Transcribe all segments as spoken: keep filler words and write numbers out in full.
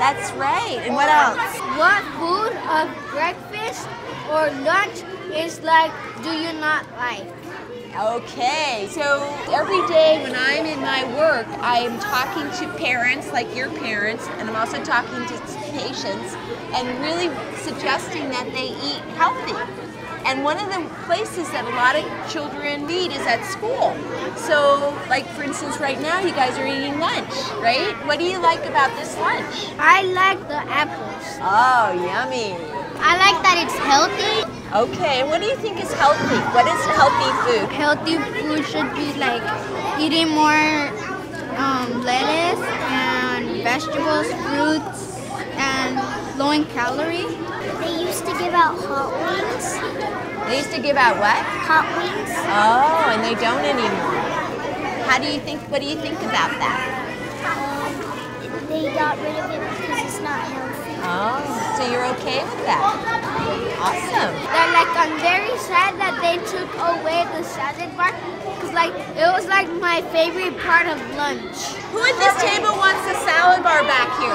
That's right. And what else? What food of breakfast or lunch is like, do you not like? Okay, so every day when I'm in my work, I am talking to parents like your parents, and I'm also talking to patients and really suggesting that they eat healthy. And one of the places that a lot of children eat is at school. So, like for instance, right now you guys are eating lunch, right? What do you like about this lunch? I like the apples. Oh, yummy. I like that it's healthy. Okay, and what do you think is healthy? What is healthy food? Healthy food should be like eating more um, lettuce and vegetables, fruits, and low in calorie. They used to give out hot wings. They used to give out what? Hot wings. Oh, and they don't anymore. How do you think, what do you think about that? Um, they got rid of it because it's not healthy. Oh, so you're okay with that? Awesome. They're like, I'm very sad that they took away the salad bar because like, it was like my favorite part of lunch. Who at this table wants the salad bar back here?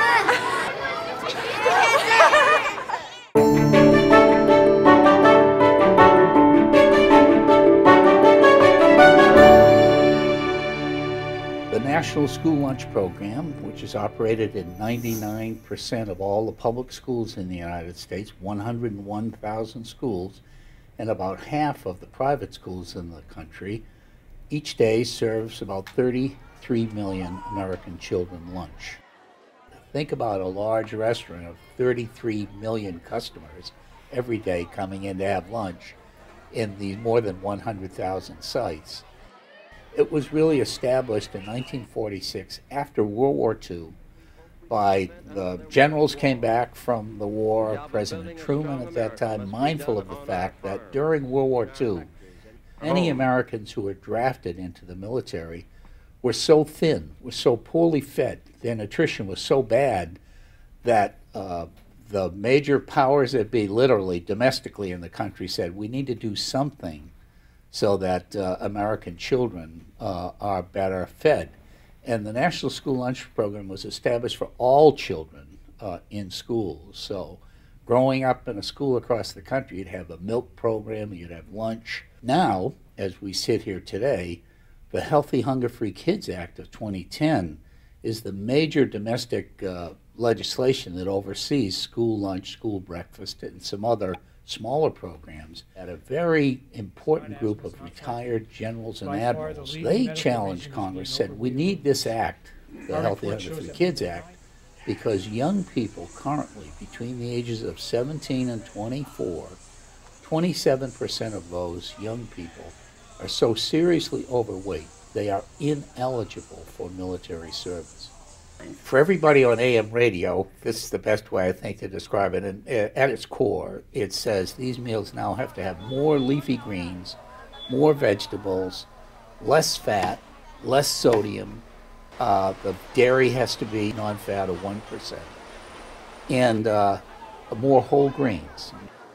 The National School Lunch Program, which is operated in ninety-nine percent of all the public schools in the United States, one hundred one thousand schools, and about half of the private schools in the country, each day serves about thirty-three million American children lunch. Think about a large restaurant of thirty-three million customers every day coming in to have lunch in the more than one hundred thousand sites. It was really established in nineteen forty-six after World War Two by the generals came back from the war, President Truman at that time, mindful of the fact that during World War Two, many Americans who were drafted into the military were so thin, were so poorly fed, their nutrition was so bad that uh, the major powers that be, literally, domestically in the country, said we need to do something so that uh, American children uh, are better fed. And the National School Lunch Program was established for all children uh, in schools. So growing up in a school across the country, you'd have a milk program, you'd have lunch. Now, as we sit here today, the Healthy Hunger-Free Kids Act of twenty ten is the major domestic uh, legislation that oversees school lunch, school breakfast, and some other smaller programs. At a very important group of retired generals and admirals, they challenged Congress, said we need this act, the Healthy Hunger-Free Kids Act, because young people currently between the ages of seventeen and twenty-four, twenty-seven percent of those young people are so seriously overweight they are ineligible for military service. For everybody on A M radio, this is the best way I think to describe it, and at its core, it says these meals now have to have more leafy greens, more vegetables, less fat, less sodium, uh, the dairy has to be non-fat or one percent, and uh, more whole grains.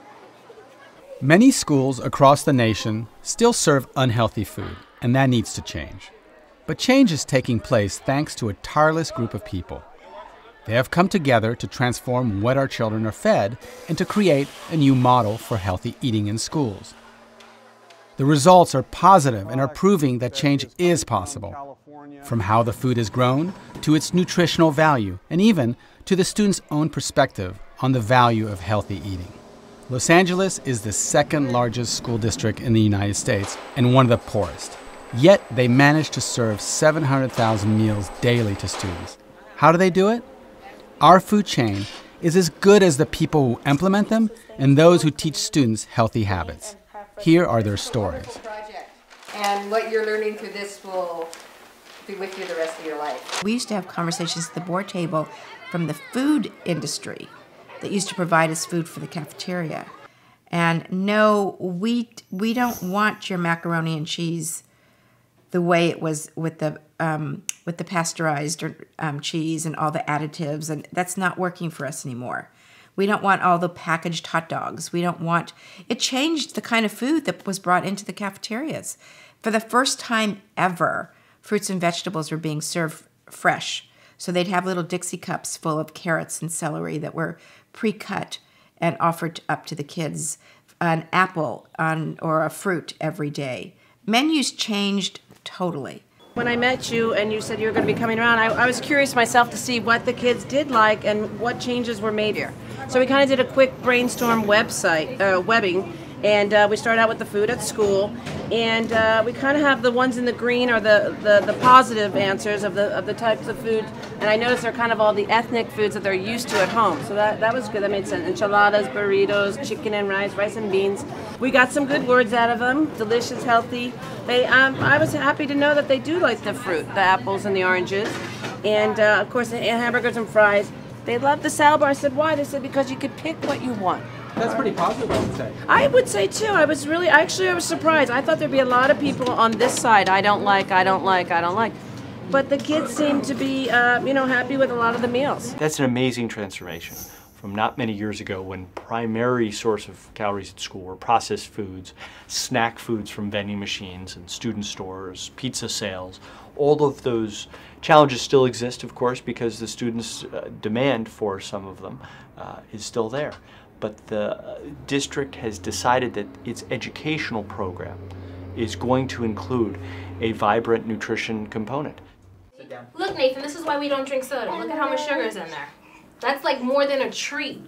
Many schools across the nation still serve unhealthy food, and that needs to change. But change is taking place thanks to a tireless group of people. They have come together to transform what our children are fed and to create a new model for healthy eating in schools. The results are positive and are proving that change is possible, from how the food is grown to its nutritional value, and even to the student's own perspective on the value of healthy eating. Los Angeles is the second largest school district in the United States and one of the poorest. Yet they manage to serve seven hundred thousand meals daily to students. How do they do it? Our food chain is as good as the people who implement them and those who teach students healthy habits. Here are their stories. And what you're learning through this will be with you the rest of your life. We used to have conversations at the board table from the food industry that used to provide us food for the cafeteria. And no, we we don't want your macaroni and cheese the way it was with the um, with the pasteurized um, cheese and all the additives, and that's not working for us anymore. We don't want all the packaged hot dogs. We don't want, it changed the kind of food that was brought into the cafeterias. For the first time ever, fruits and vegetables were being served fresh. So they'd have little Dixie cups full of carrots and celery that were pre-cut and offered up to the kids, an apple on, or a fruit every day. Menus changed totally. When I met you and you said you were going to be coming around, I, I was curious myself to see what the kids did like and what changes were made here. So we kind of did a quick brainstorm website, uh, webbing, and uh, we started out with the food at school, and uh, we kind of have the ones in the green are the, the, the positive answers of the of the types of food, and I noticed they're kind of all the ethnic foods that they're used to at home, so that, that was good, that made sense. Enchiladas, burritos, chicken and rice, rice and beans. We got some good words out of them, delicious, healthy. They, um, I was happy to know that they do like the fruit, the apples and the oranges, and uh, of course the hamburgers and fries. They love the salad bar. I said, why? They said, because you could pick what you want. That's pretty positive, I would say. I would say too. I was really, actually I was surprised. I thought there'd be a lot of people on this side, I don't like, I don't like, I don't like. But the kids seem to be, uh, you know, happy with a lot of the meals. That's an amazing transformation from not many years ago when primary source of calories at school were processed foods, snack foods from vending machines and student stores, pizza sales. All of those challenges still exist, of course, because the students' uh, demand for some of them uh, is still there. But the uh, district has decided that its educational program is going to include a vibrant nutrition component. Look, Nathan, this is why we don't drink soda. Look at how much sugar is in there. That's like more than a treat.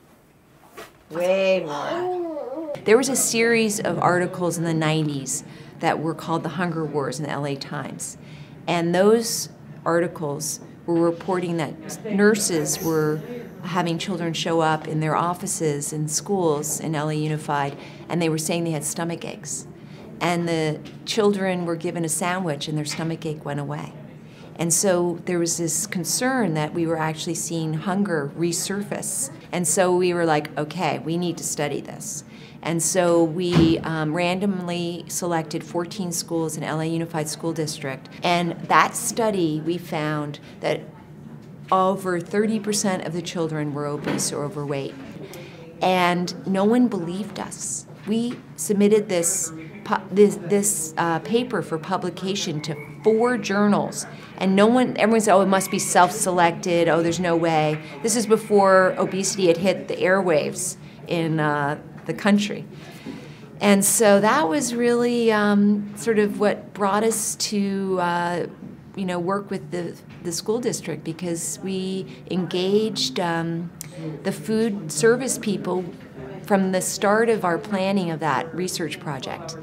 Way more. There was a series of articles in the nineties that were called the Hunger Wars in the L A Times. And those articles were reporting that nurses were having children show up in their offices in schools in L A Unified, and they were saying they had stomach aches. And the children were given a sandwich and their stomach ache went away. And so there was this concern that we were actually seeing hunger resurface. And so we were like, okay, we need to study this. And so we um, randomly selected fourteen schools in L A Unified School District. And that study, we found that over thirty percent of the children were obese or overweight. And no one believed us. We submitted this, this, this uh, paper for publication to four journals. And no one, everyone said, oh, it must be self-selected, oh, there's no way. This is before obesity had hit the airwaves in uh, the country. And so that was really um, sort of what brought us to uh, you know, work with the, the school district, because we engaged um, the food service people from the start of our planning of that research project.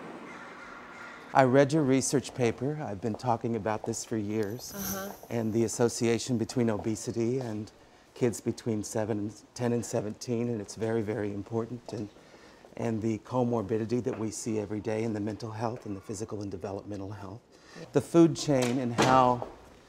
I read your research paper. I've been talking about this for years, uh-huh. and the association between obesity and kids between seven and ten and seventeen, and it's very, very important, and, and the comorbidity that we see every day in the mental health and the physical and developmental health. The food chain and how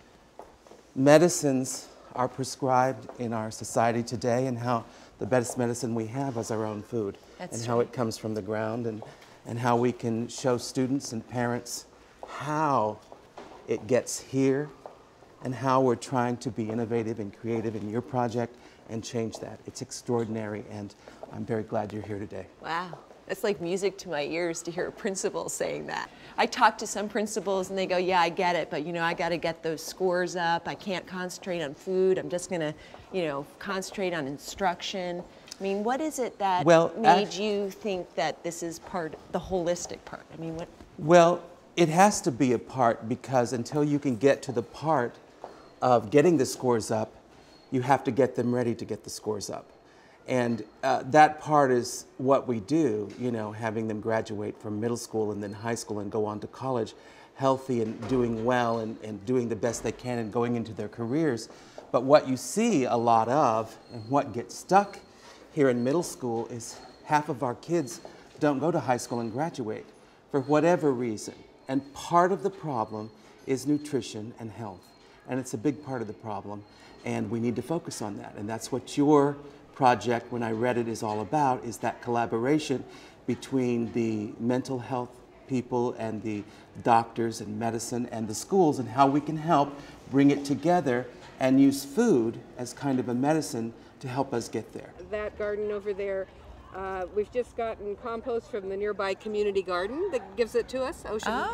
medicines are prescribed in our society today, and how the best medicine we have is our own food. That's and how it comes from the ground, and, and how we can show students and parents how it gets here, and how we're trying to be innovative and creative in your project and change that. It's extraordinary, and I'm very glad you're here today. Wow. It's like music to my ears to hear a principal saying that. I talk to some principals and they go, yeah, I get it, but you know, I got to get those scores up. I can't concentrate on food. I'm just going to, you know, concentrate on instruction. I mean, what is it that well, made you think that this is part, the holistic part? I mean, what? Well, it has to be a part, because until you can get to the part of getting the scores up, you have to get them ready to get the scores up. And uh, that part is what we do, you know, having them graduate from middle school and then high school and go on to college, healthy and doing well and, and doing the best they can and going into their careers. But what you see a lot of, and what gets stuck here in middle school, is half of our kids don't go to high school and graduate for whatever reason. And part of the problem is nutrition and health. And it's a big part of the problem. And we need to focus on that. And that's what your project, when I read it, is all about, is that collaboration between the mental health people and the doctors and medicine and the schools, and how we can help bring it together and use food as kind of a medicine to help us get there. That garden over there, uh, we've just gotten compost from the nearby community garden that gives it to us, Ocean. Oh.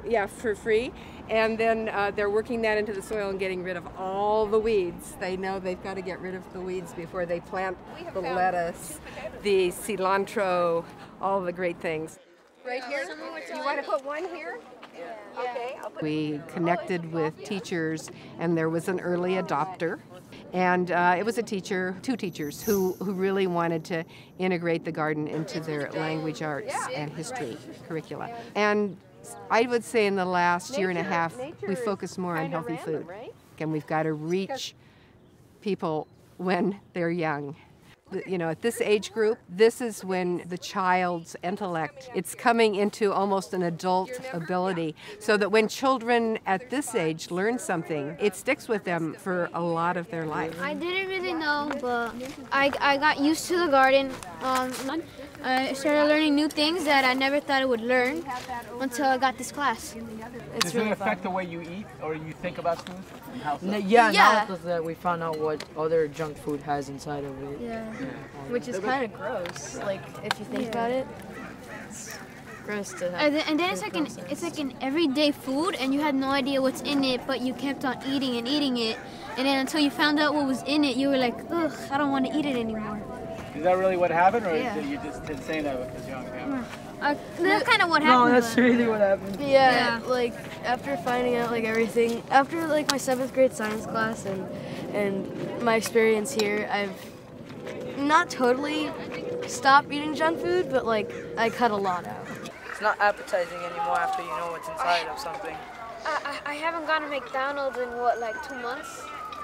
yeah, for free. And then uh, they're working that into the soil and getting rid of all the weeds. They know they've got to get rid of the weeds before they plant the lettuce, the cilantro, all the great things. Right here? You want to put one here? Okay. We connected with teachers, and there was an early adopter. And uh, it was a teacher, two teachers, who, who really wanted to integrate the garden into their language arts and history curricula. And I would say in the last year and a half, we focused more on healthy food. And we've got to reach people when they're young. You know, at this age group, this is when the child's intellect, it's coming into almost an adult ability, so that when children at this age learn something, it sticks with them for a lot of their life. I didn't really know, but I, I got used to the garden. Um, I started learning new things that I never thought I would learn until I got this class. It's Does really it affect fun. the way you eat or you think about food? How so? Yeah, yeah. now that we found out what other junk food has inside of it. Yeah. Which is kind of gross, like if you think yeah. about it. It's gross to have. And then, and then it's like an it's like an everyday food, and you had no idea what's in it, but you kept on eating and eating it, and then until you found out what was in it, you were like, ugh, I don't want to eat it anymore. Is that really what happened, or yeah. is it you just did saying that because you're young? Yeah. Uh, that's kind of what happened. No, that's really what happened. Yeah, yeah, like after finding out like everything, after like my seventh grade science class and and my experience here, I've not totally stopped eating junk food, but like I cut a lot out. It's not appetizing anymore after you know what's inside of something. I, I haven't gone to McDonald's in what, like two months?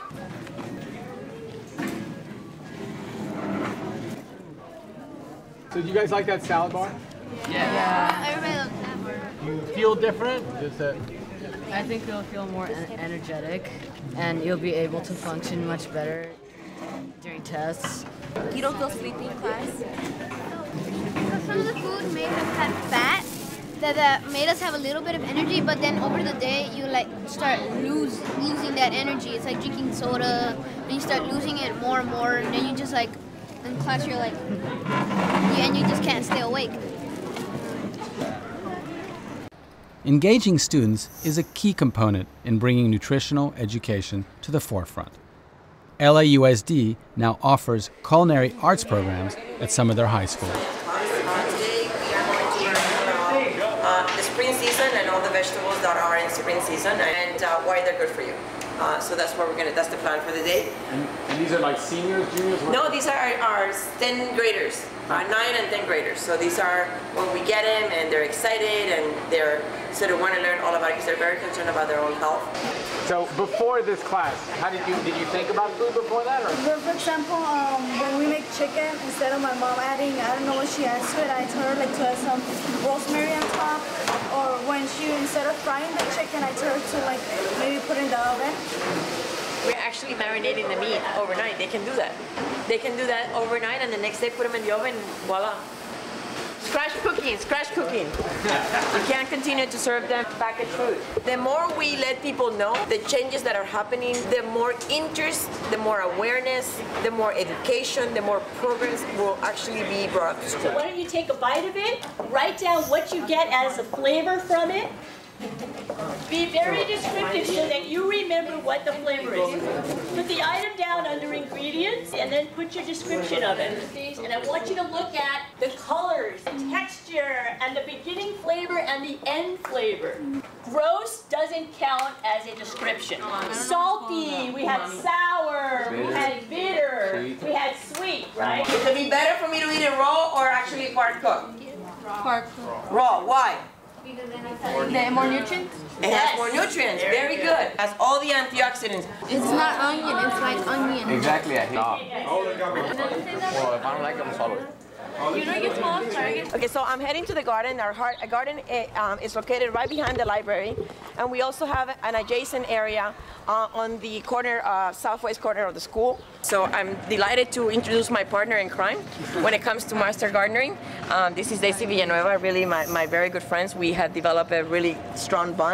So do you guys like that salad bar? Yeah. yeah. Everybody loves that bar. You feel different? Just that. I think you'll feel more energetic, and you'll be able to function much better during tests. You don't feel sleepy in class? Because some of the food made us have fat that uh, made us have a little bit of energy, but then over the day you like start lose losing that energy. It's like drinking soda, and you start losing it more and more, and then you just like in class you're like, and you just can't stay awake. Engaging students is a key component in bringing nutritional education to the forefront. L A U S D now offers culinary arts programs at some of their high schools. Today we are going to learn about uh, the spring season and all the vegetables that are in spring season and uh, why they're good for you. Uh, so that's what we're gonna. That's the plan for the day. And, and these are like seniors, juniors? No, these are our, our tenth graders, uh, nine and ten graders. So these are when we get them and they're excited and they're sort of want to learn all about it because they're very concerned about their own health. So before this class, how did you did you think about food before that? Or? For example, um, when we make chicken, instead of my mom adding, I don't know what she adds to it, I told her like to add some rosemary on top. Or when she, instead of frying the chicken, I told her to like maybe put it in the oven. We're actually marinating the meat overnight. They can do that. They can do that overnight and the next day put them in the oven, voila. Scratch cooking, scratch cooking. We can't continue to serve them packaged food. The more we let people know the changes that are happening, the more interest, the more awareness, the more education, the more programs will actually be brought up to school. So why don't you take a bite of it, write down what you get as a flavor from it, be very descriptive so that you remember what the flavor is. Put the item down under ingredients and then put your description of it. And I want you to look at the colors, the texture, and the beginning flavor and the end flavor. Gross doesn't count as a description. Salty, we had sour, we had bitter, we had sweet, right? Would it be better for me to eat it raw or actually part cooked? Part cooked. Raw, why? Because then it has more nutrients? It has more nutrients, very good. It has all the antioxidants. It's not onion, it's like onion. Exactly, I hate it. Well, if I don't like it, I'm sorry. You know you're small, sorry. Okay, so I'm heading to the garden. Our heart, garden um, is located right behind the library, and we also have an adjacent area uh, on the corner, uh, southwest corner of the school. So I'm delighted to introduce my partner in crime when it comes to master gardening. Um, this is Daisy Villanueva, really my, my very good friends. We have developed a really strong bond.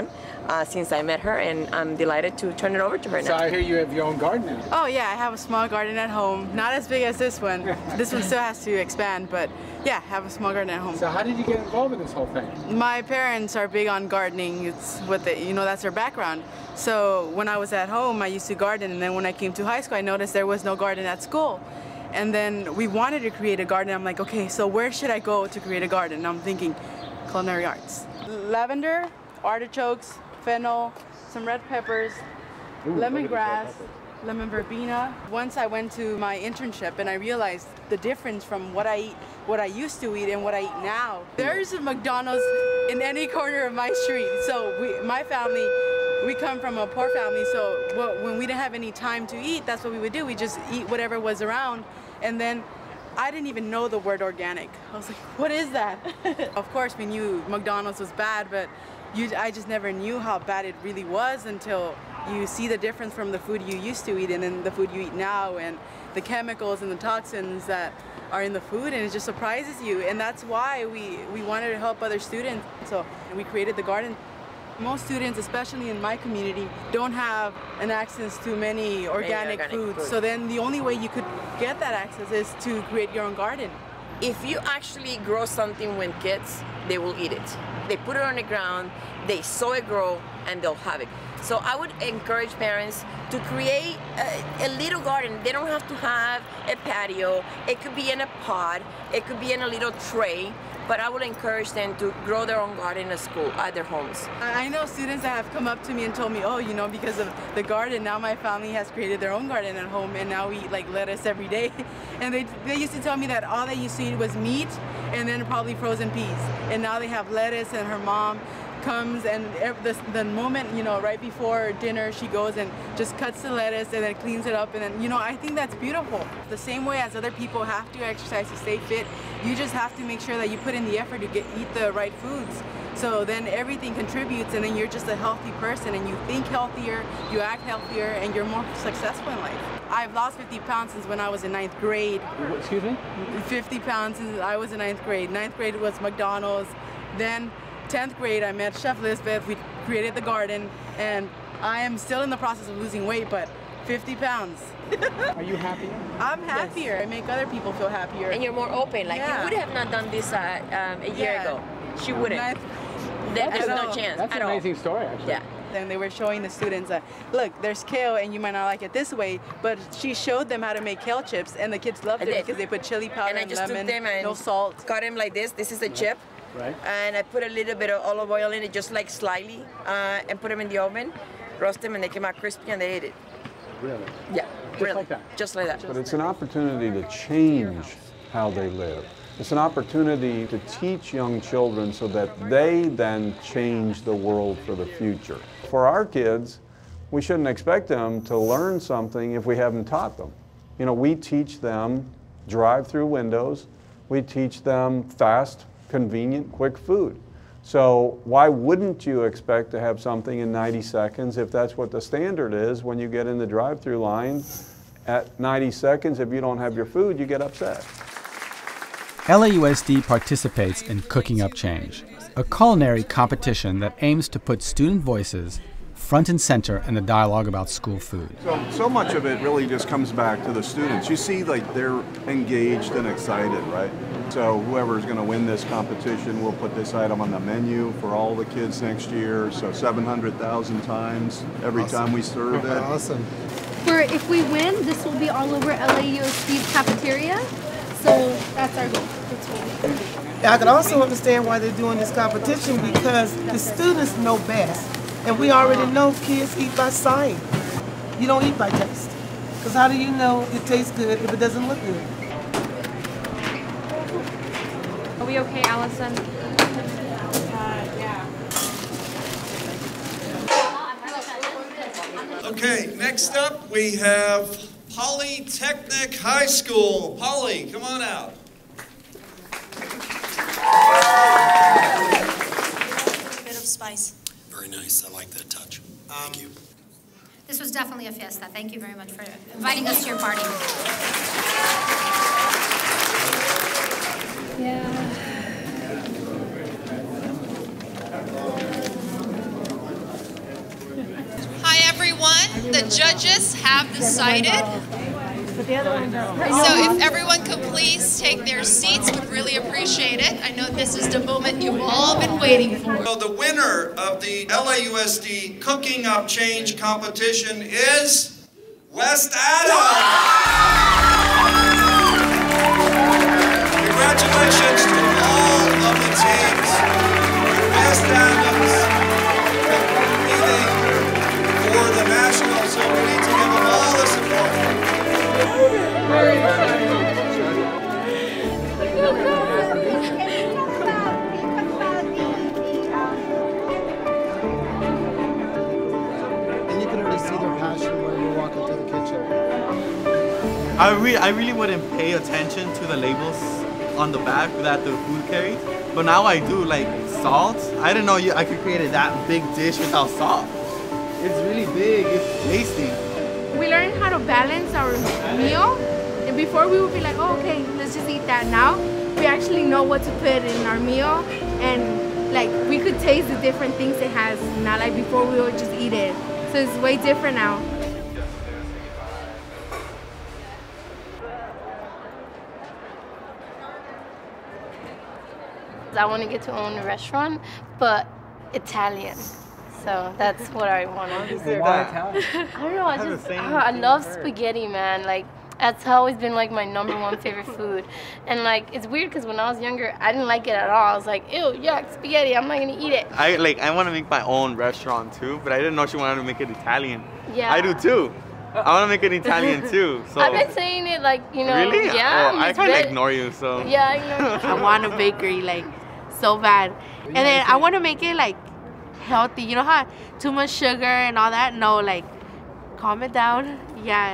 uh, since I met her, and I'm delighted to turn it over to her now. So I hear you have your own garden now. Oh yeah, I have a small garden at home. Not as big as this one. This one still has to expand, but yeah, I have a small garden at home. So how did you get involved in this whole thing? My parents are big on gardening. It's what they, you know, that's their background. So when I was at home, I used to garden, and then when I came to high school, I noticed there was no garden at school. And then we wanted to create a garden. I'm like, okay, so where should I go to create a garden? And I'm thinking, culinary arts. Lavender, artichokes, fennel, some red peppers, Ooh, lemongrass, lemon verbena. Once I went to my internship and I realized the difference from what I eat, what I used to eat and what I eat now. There's a McDonald's in any corner of my street. So we, my family, we come from a poor family, so well, when we didn't have any time to eat, that's what we would do. We just eat whatever was around. And then I didn't even know the word organic. I was like, what is that? Of course, we knew McDonald's was bad, but you, I just never knew how bad it really was until you see the difference from the food you used to eat and then the food you eat now, and the chemicals and the toxins that are in the food, and it just surprises you. And that's why we, we wanted to help other students. So we created the garden. Most students, especially in my community, don't have an access to many organic, organic foods. food. So then the only way you could get that access is to create your own garden. If you actually grow something with kids, they will eat it. They put it on the ground, they sow it grow, and they'll have it. So I would encourage parents to create a, a little garden. They don't have to have a patio. It could be in a pot. It could be in a little tray. But I would encourage them to grow their own garden at school, at their homes. I know students that have come up to me and told me, oh, you know, because of the garden, now my family has created their own garden at home, and now we eat like lettuce every day. And they, they used to tell me that all they used to eat was meat and then probably frozen peas. And now they have lettuce, and her mom comes and the, the moment, you know, right before dinner, she goes and just cuts the lettuce and then cleans it up. And then, you know, I think that's beautiful. The same way as other people have to exercise to stay fit, you just have to make sure that you put in the effort to get eat the right foods. So then everything contributes, and then you're just a healthy person, and you think healthier, you act healthier, and you're more successful in life. I've lost fifty pounds since when I was in ninth grade. Excuse me? fifty pounds since I was in ninth grade. Ninth grade was McDonald's. Then tenth grade, I met Chef Lisbeth. We created the garden, and I am still in the process of losing weight, but fifty pounds. Are you happier? I'm happier. Yes. I make other people feel happier. And you're more open. Like, yeah. you would have not done this uh, um, a year yeah. ago. She wouldn't. Ninth, There's no chance That's at an all. amazing story, actually. Yeah. And they were showing the students that, look, there's kale, and you might not like it this way, but she showed them how to make kale chips, and the kids loved I it did. because they put chili powder and I and just lemon, took them and no salt. cut them like this. This is a chip. Right. And I put a little bit of olive oil in it, just like slightly, uh, and put them in the oven, roast them, and they came out crispy, and they ate it. Really? Yeah. Just really. like that? Just like that. But it's an opportunity to change how they live. It's an opportunity to teach young children so that they then change the world for the future. For our kids, we shouldn't expect them to learn something if we haven't taught them. You know, we teach them drive-through windows. We teach them fast, convenient, quick food. So why wouldn't you expect to have something in ninety seconds if that's what the standard is when you get in the drive-through line? At ninety seconds, if you don't have your food, you get upset. L A U S D participates in Cooking Up Change, a culinary competition that aims to put student voices front and center in the dialogue about school food. So, so much of it really just comes back to the students. You see, like, they're engaged and excited, right? So whoever's going to win this competition will put this item on the menu for all the kids next year. So seven hundred thousand times every awesome. time we serve it. Awesome. For if we win, this will be all over L A U S D's cafeteria. So that's our goal. That's what we I can also understand why they're doing this competition, because the students know best. And we already know kids eat by sight. You don't eat by taste. Because how do you know it tastes good if it doesn't look good? Are we okay, Allison? Uh, yeah. Okay, next up we have Polytechnic High School. Polly, come on out. A bit of spice. Very nice. I like that touch. Thank you. This was definitely a fiesta. Thank you very much for inviting us to your party. Yeah. the judges have decided. So if everyone could please take their seats, we'd really appreciate it. I know this is the moment you've all been waiting for. So the winner of the L A U S D Cooking Up Change competition is West Adams. Congratulations to all of the teams. West Adams competing for the Nationals, so we need to give them all the support. And you can already see their passion when you're walking through the kitchen. I really, I really wouldn't pay attention to the labels on the back that the food carries, but now I do. Like salt, I didn't know you, I could create that big dish without salt. It's really big, it's tasty. We learned how to balance our meal, and before we would be like, oh, okay, let's just eat that. Now we actually know what to put in our meal, and like we could taste the different things it has. Not like before we would just eat it. So it's way different now. I want to get to own a restaurant, but Italian. So that's what I want to do. I don't know, I just, uh, I love spaghetti, man. Like, that's always been like my number one favorite food. And like, it's weird because when I was younger, I didn't like it at all. I was like, ew, yuck, spaghetti, I'm not gonna eat it. I like, I want to make my own restaurant too, but I didn't know she wanted to make it Italian. Yeah. I do too. I want to make it Italian too. So. I've been saying it like, you know, really? yeah. Oh, I kind of ignore you, so. Yeah, I ignore you. I want a bakery, like, so bad. And then I want to make it like healthy. You know how too much sugar and all that? No, like, calm it down. Yeah.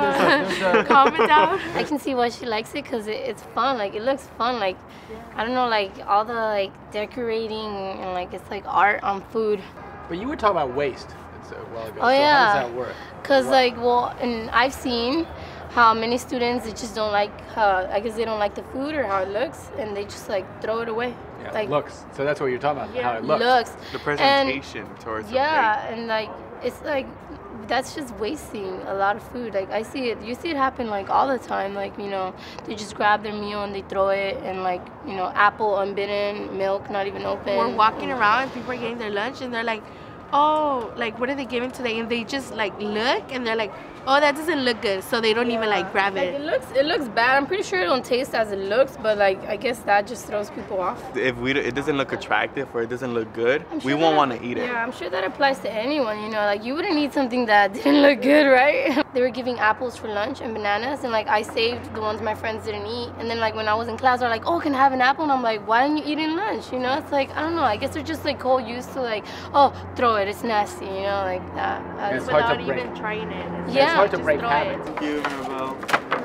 Calm it down. I can see why she likes it because it, it's fun. Like, it looks fun. Like, I don't know, like all the like decorating and like it's like art on food. But you were talking about waste a while ago. Oh, so yeah. How does that work? Because like, well, and I've seen how many students, they just don't like, how, I guess they don't like the food or how it looks, and they just like throw it away. Yeah, like, looks. So that's what you're talking about, yeah, how it looks. looks. The presentation and, towards the yeah, plate. and like, it's like, that's just wasting a lot of food. Like, I see it, you see it happen like all the time. Like, you know, they just grab their meal and they throw it, and like, you know, apple unbidden, milk not even open. We're walking around and people are getting their lunch and they're like, oh, like, what are they giving today? And they just like look and they're like, oh, that doesn't look good, so they don't yeah. even like grab it. Like, it looks, it looks bad. I'm pretty sure it don't taste as it looks, but like I guess that just throws people off. If we, it doesn't look attractive or it doesn't look good, sure we won't that, want to eat it. Yeah, I'm sure that applies to anyone. You know, like you wouldn't eat something that didn't look good, right? They were giving apples for lunch and bananas, and like I saved the ones my friends didn't eat. And then like when I was in class, they're like, oh, can I have an apple? And I'm like, why didn't you eat in lunch? You know, it's like I don't know. I guess they're just like whole used to like, oh, throw it, it's nasty. You know, like that. Uh, it's without even trying it. It's yeah, it's hard to just break throw habits. It. Thank you, Maribel.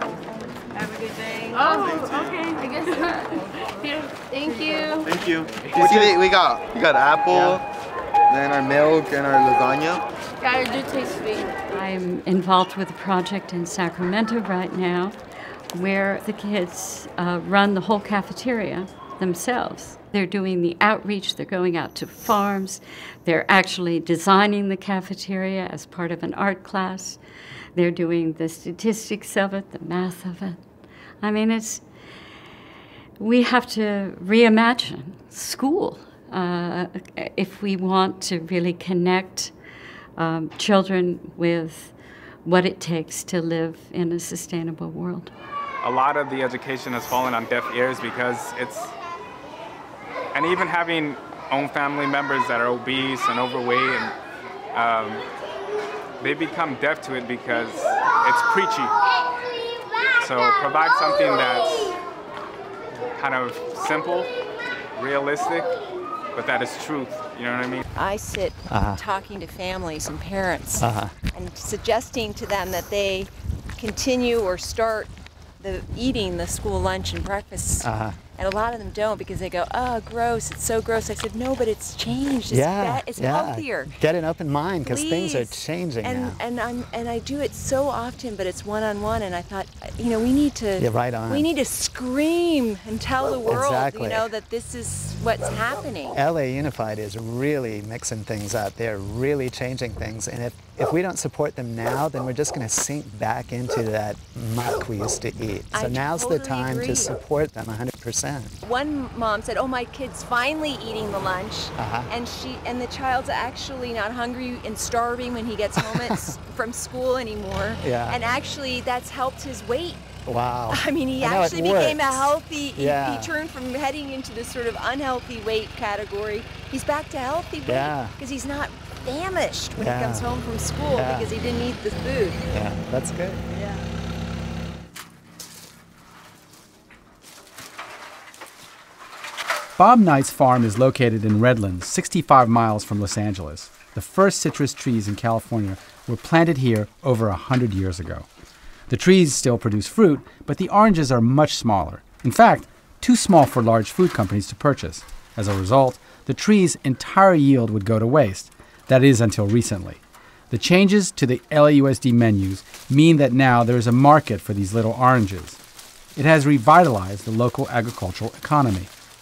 Have a good day. Oh, okay. I guess. Here, thank you. Thank you. You see, we got we got apple, yeah. then our milk and our lasagna. Yeah, it do taste sweet. I'm involved with a project in Sacramento right now, where the kids uh, run the whole cafeteria themselves. They're doing the outreach, they're going out to farms, they're actually designing the cafeteria as part of an art class. They're doing the statistics of it, the math of it. I mean, it's, we have to reimagine school uh, if we want to really connect um, children with what it takes to live in a sustainable world. A lot of the education has fallen on deaf ears because it's, and even having own family members that are obese and overweight, and um, they become deaf to it because it's preachy. So provide something that's kind of simple, realistic, but that is truth, you know what I mean? I sit Uh-huh. talking to families and parents Uh-huh. and suggesting to them that they continue or start the eating the school lunch and breakfast. Uh-huh. And a lot of them don't because they go, oh, gross, it's so gross. I said, no, but it's changed. It's, yeah, be- it's yeah. healthier. Get an open mind because things are Please. changing and, now. And I'm and I do it so often, but it's one-on-one, and I thought, you know, we need to You're right on. we need to scream and tell the world, Exactly. you know, that this is what's happening. L A Unified is really mixing things up. They're really changing things. And if, if we don't support them now, then we're just going to sink back into that muck we used to eat. So I now's totally the time agree. to support them one hundred percent. One mom said, oh, my kid's finally eating the lunch. Uh-huh. And she and the child's actually not hungry and starving when he gets home at, from school anymore. Yeah. And actually, that's helped his weight. Wow. I mean, he I know it actually became a works. healthy, he, Yeah. he turned from heading into this sort of unhealthy weight category. He's back to healthy weight. Yeah. Because he's not famished when Yeah. he comes home from school Yeah. because he didn't eat the food. Yeah, that's good. Yeah. Bob Knight's farm is located in Redlands, sixty-five miles from Los Angeles. The first citrus trees in California were planted here over one hundred years ago. The trees still produce fruit, but the oranges are much smaller. In fact, too small for large food companies to purchase. As a result, the tree's entire yield would go to waste. That is, until recently. The changes to the L A U S D menus mean that now there is a market for these little oranges. It has revitalized the local agricultural economy.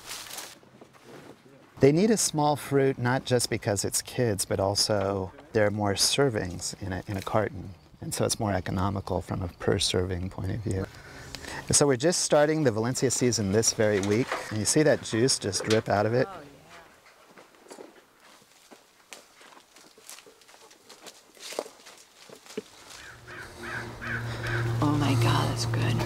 They need a small fruit not just because it's kids, but also there are more servings in a, in a carton. And so it's more economical from a per serving point of view. And so we're just starting the Valencia season this very week. And you see that juice just drip out of it? Oh my God, that's good.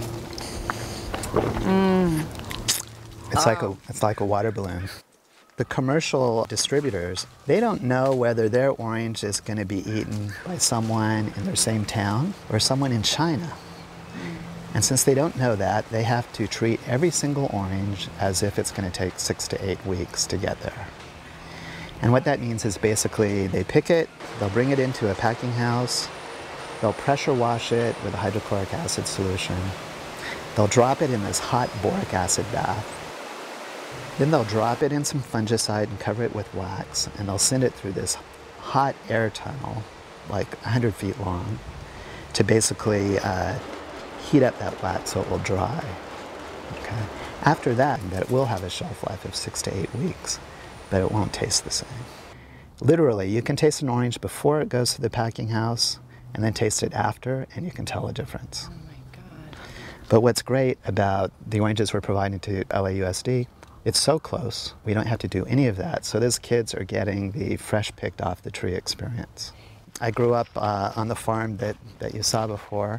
Mmm. It's, Oh. like a, it's like a water balloon. The commercial distributors, they don't know whether their orange is going to be eaten by someone in their same town or someone in China. And since they don't know that, they have to treat every single orange as if it's going to take six to eight weeks to get there. And what that means is basically they pick it, they'll bring it into a packing house, they'll pressure wash it with a hydrochloric acid solution, they'll drop it in this hot boric acid bath. Then they'll drop it in some fungicide and cover it with wax, and they'll send it through this hot air tunnel, like one hundred feet long, to basically uh, heat up that wax so it will dry. Okay. After that, that will have a shelf life of six to eight weeks, but it won't taste the same. Literally, you can taste an orange before it goes to the packing house, and then taste it after, and you can tell a difference. Oh my God. But what's great about the oranges we're providing to L A U S D, it's so close, we don't have to do any of that. So those kids are getting the fresh picked off the tree experience. I grew up uh, on the farm that, that you saw before,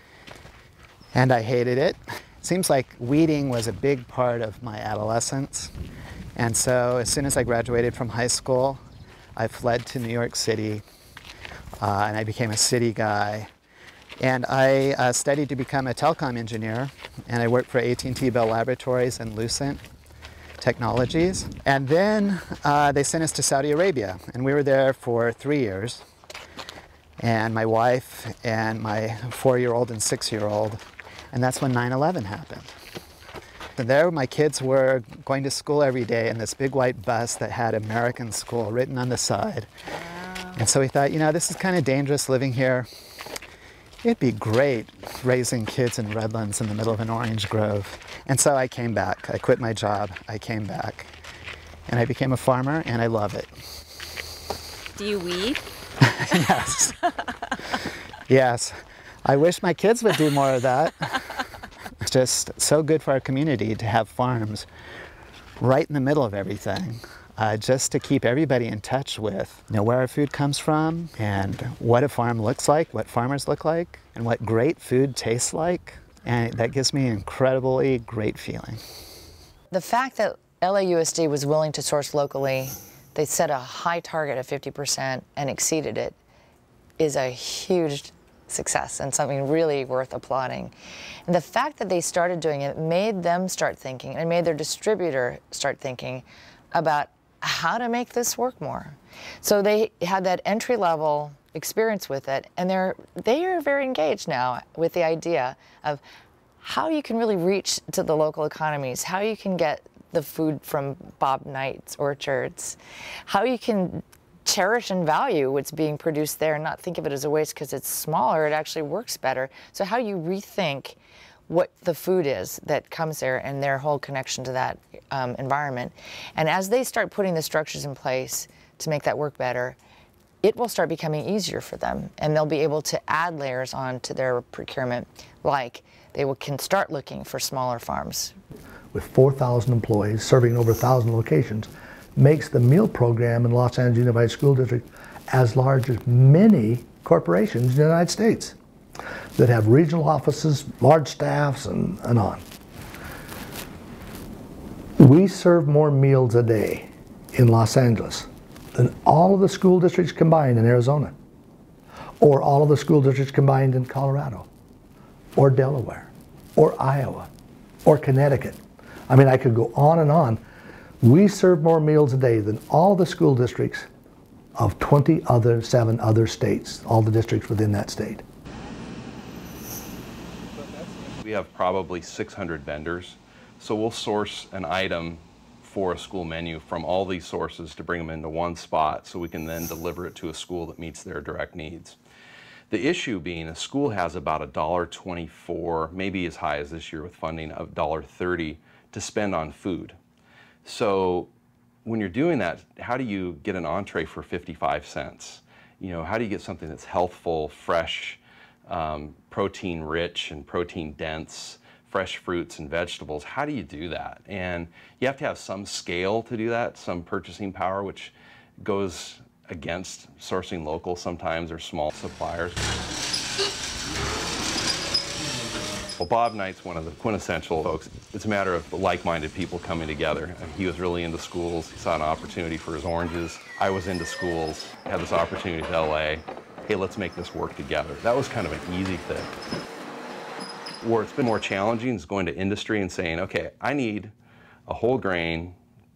and I hated it. It seems like weeding was a big part of my adolescence. And so as soon as I graduated from high school, I fled to New York City, uh, and I became a city guy. And I uh, studied to become a telecom engineer, and I worked for A T and T Bell Laboratories and Lucent Technologies. And then uh, they sent us to Saudi Arabia, and we were there for three years. And my wife and my four-year-old and six-year-old, and that's when nine eleven happened. And there my kids were going to school every day in this big white bus that had American School written on the side. Wow. And so we thought, you know, this is kind of dangerous living here. It'd be great raising kids in Redlands in the middle of an orange grove. And so I came back. I quit my job. I came back. And I became a farmer, and I love it. Do you weed? Yes. Yes. I wish my kids would do more of that. It's just so good for our community to have farms right in the middle of everything. Uh, just to keep everybody in touch with, you know, where our food comes from and what a farm looks like, what farmers look like, and what great food tastes like. And that gives me an incredibly great feeling. The fact that L A U S D was willing to source locally, they set a high target of fifty percent and exceeded it, is a huge success and something really worth applauding. And the fact that they started doing it made them start thinking, and made their distributor start thinking about how to make this work more. So they had that entry-level experience with it, and they're they are very engaged now with the idea of how you can really reach to the local economies, how you can get the food from Bob Knight's orchards, how you can cherish and value what's being produced there and not think of it as a waste because it's smaller, it actually works better. So how you rethink what the food is that comes there and their whole connection to that um, environment. And as they start putting the structures in place to make that work better, it will start becoming easier for them, and they'll be able to add layers on to their procurement, like they will, can start looking for smaller farms. With four thousand employees serving over one thousand locations, makes the meal program in Los Angeles Unified School District as large as many corporations in the United States that have regional offices, large staffs, and, and on. We serve more meals a day in Los Angeles than all of the school districts combined in Arizona, or all of the school districts combined in Colorado, or Delaware, or Iowa, or Connecticut. I mean, I could go on and on. We serve more meals a day than all the school districts of twenty other, seven other states, all the districts within that state. We have probably six hundred vendors, so we'll source an item for a school menu from all these sources to bring them into one spot so we can then deliver it to a school that meets their direct needs. The issue being a school has about a dollar twenty-four, maybe as high as this year with funding of a dollar thirty to spend on food. So when you're doing that, how do you get an entree for fifty-five cents? You know, how do you get something that's healthful, fresh, um, protein rich and protein dense, fresh fruits and vegetables? How do you do that? And you have to have some scale to do that, some purchasing power, which goes against sourcing local sometimes, or small suppliers. Well, Bob Knight's one of the quintessential folks. It's a matter of like-minded people coming together. And he was really into schools. He saw an opportunity for his oranges. I was into schools, had this opportunity to L A. Hey, let's make this work together. That was kind of an easy thing. Where it's been more challenging is going to industry and saying, okay, I need a whole grain,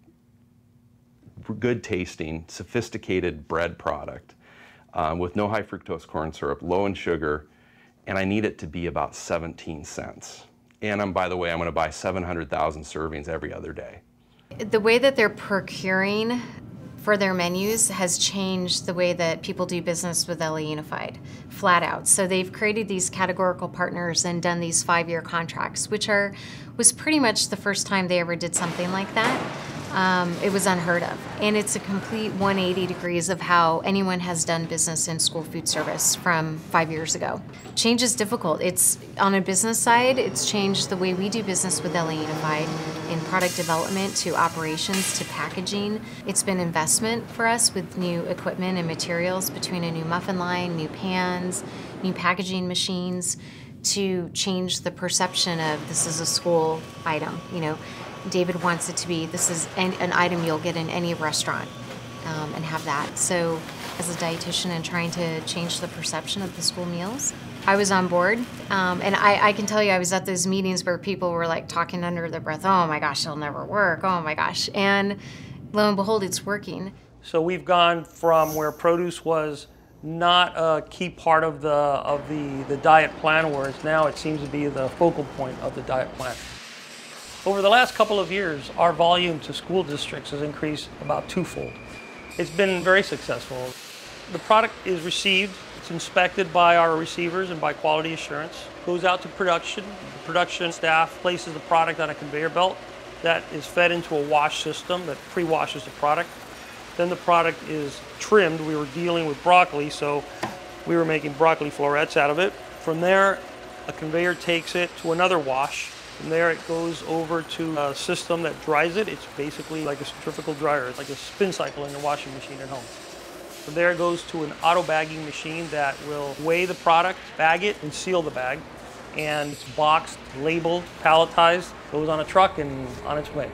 good tasting, sophisticated bread product um, with no high fructose corn syrup, low in sugar, and I need it to be about seventeen cents. And I'm, by the way, I'm going to buy seven hundred thousand servings every other day. The way that they're procuring for their menus has changed the way that people do business with L A Unified, flat out. So they've created these categorical partners and done these five-year contracts, which are was pretty much the first time they ever did something like that. Um, it was unheard of. And it's a complete one hundred eighty degrees of how anyone has done business in school food service from five years ago. Change is difficult. It's on a business side, it's changed the way we do business with L A Unified, in product development to operations to packaging. It's been investment for us with new equipment and materials, between a new muffin line, new pans, new packaging machines, to change the perception of this is a school item. You know, David wants it to be, this is an, an item you'll get in any restaurant, um, and have that. So as a dietitian and trying to change the perception of the school meals, I was on board. Um, and I, I can tell you, I was at those meetings where people were like talking under their breath, oh my gosh, it'll never work, oh my gosh. And lo and behold, it's working. So we've gone from where produce was not a key part of the, of the, the diet plan, whereas now it seems to be the focal point of the diet plan. Over the last couple of years, our volume to school districts has increased about twofold. It's been very successful. The product is received, it's inspected by our receivers and by quality assurance, goes out to production. The production staff places the product on a conveyor belt that is fed into a wash system that pre-washes the product. Then the product is trimmed. We were dealing with broccoli, so we were making broccoli florets out of it. From there, a conveyor takes it to another wash. From there, it goes over to a system that dries it. It's basically like a centrifugal dryer. It's like a spin cycle in your washing machine at home. From there, it goes to an auto bagging machine that will weigh the product, bag it, and seal the bag. And it's boxed, labeled, palletized, goes on a truck and on its way.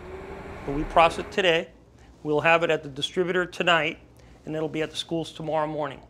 But we process it today. We'll have it at the distributor tonight, and it'll be at the schools tomorrow morning.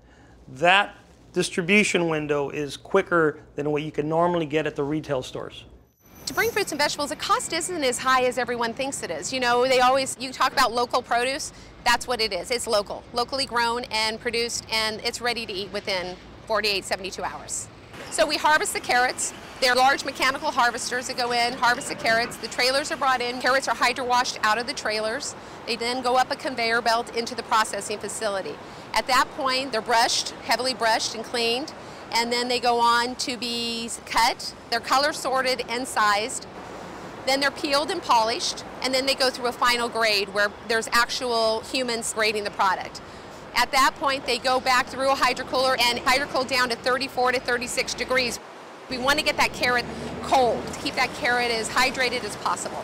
That distribution window is quicker than what you can normally get at the retail stores. To bring fruits and vegetables, the cost isn't as high as everyone thinks it is. You know, they always, you talk about local produce, that's what it is. It's local, locally grown and produced, and it's ready to eat within forty-eight, seventy-two hours. So we harvest the carrots. They're large mechanical harvesters that go in, harvest the carrots. The trailers are brought in. Carrots are hydro washed out of the trailers. They then go up a conveyor belt into the processing facility. At that point, they're brushed, heavily brushed and cleaned. and then they go on to be cut. They're color sorted and sized. Then they're peeled and polished, and then they go through a final grade where there's actual humans grading the product. At that point, they go back through a hydrocooler and hydrocool down to thirty-four to thirty-six degrees. We want to get that carrot cold, to keep that carrot as hydrated as possible.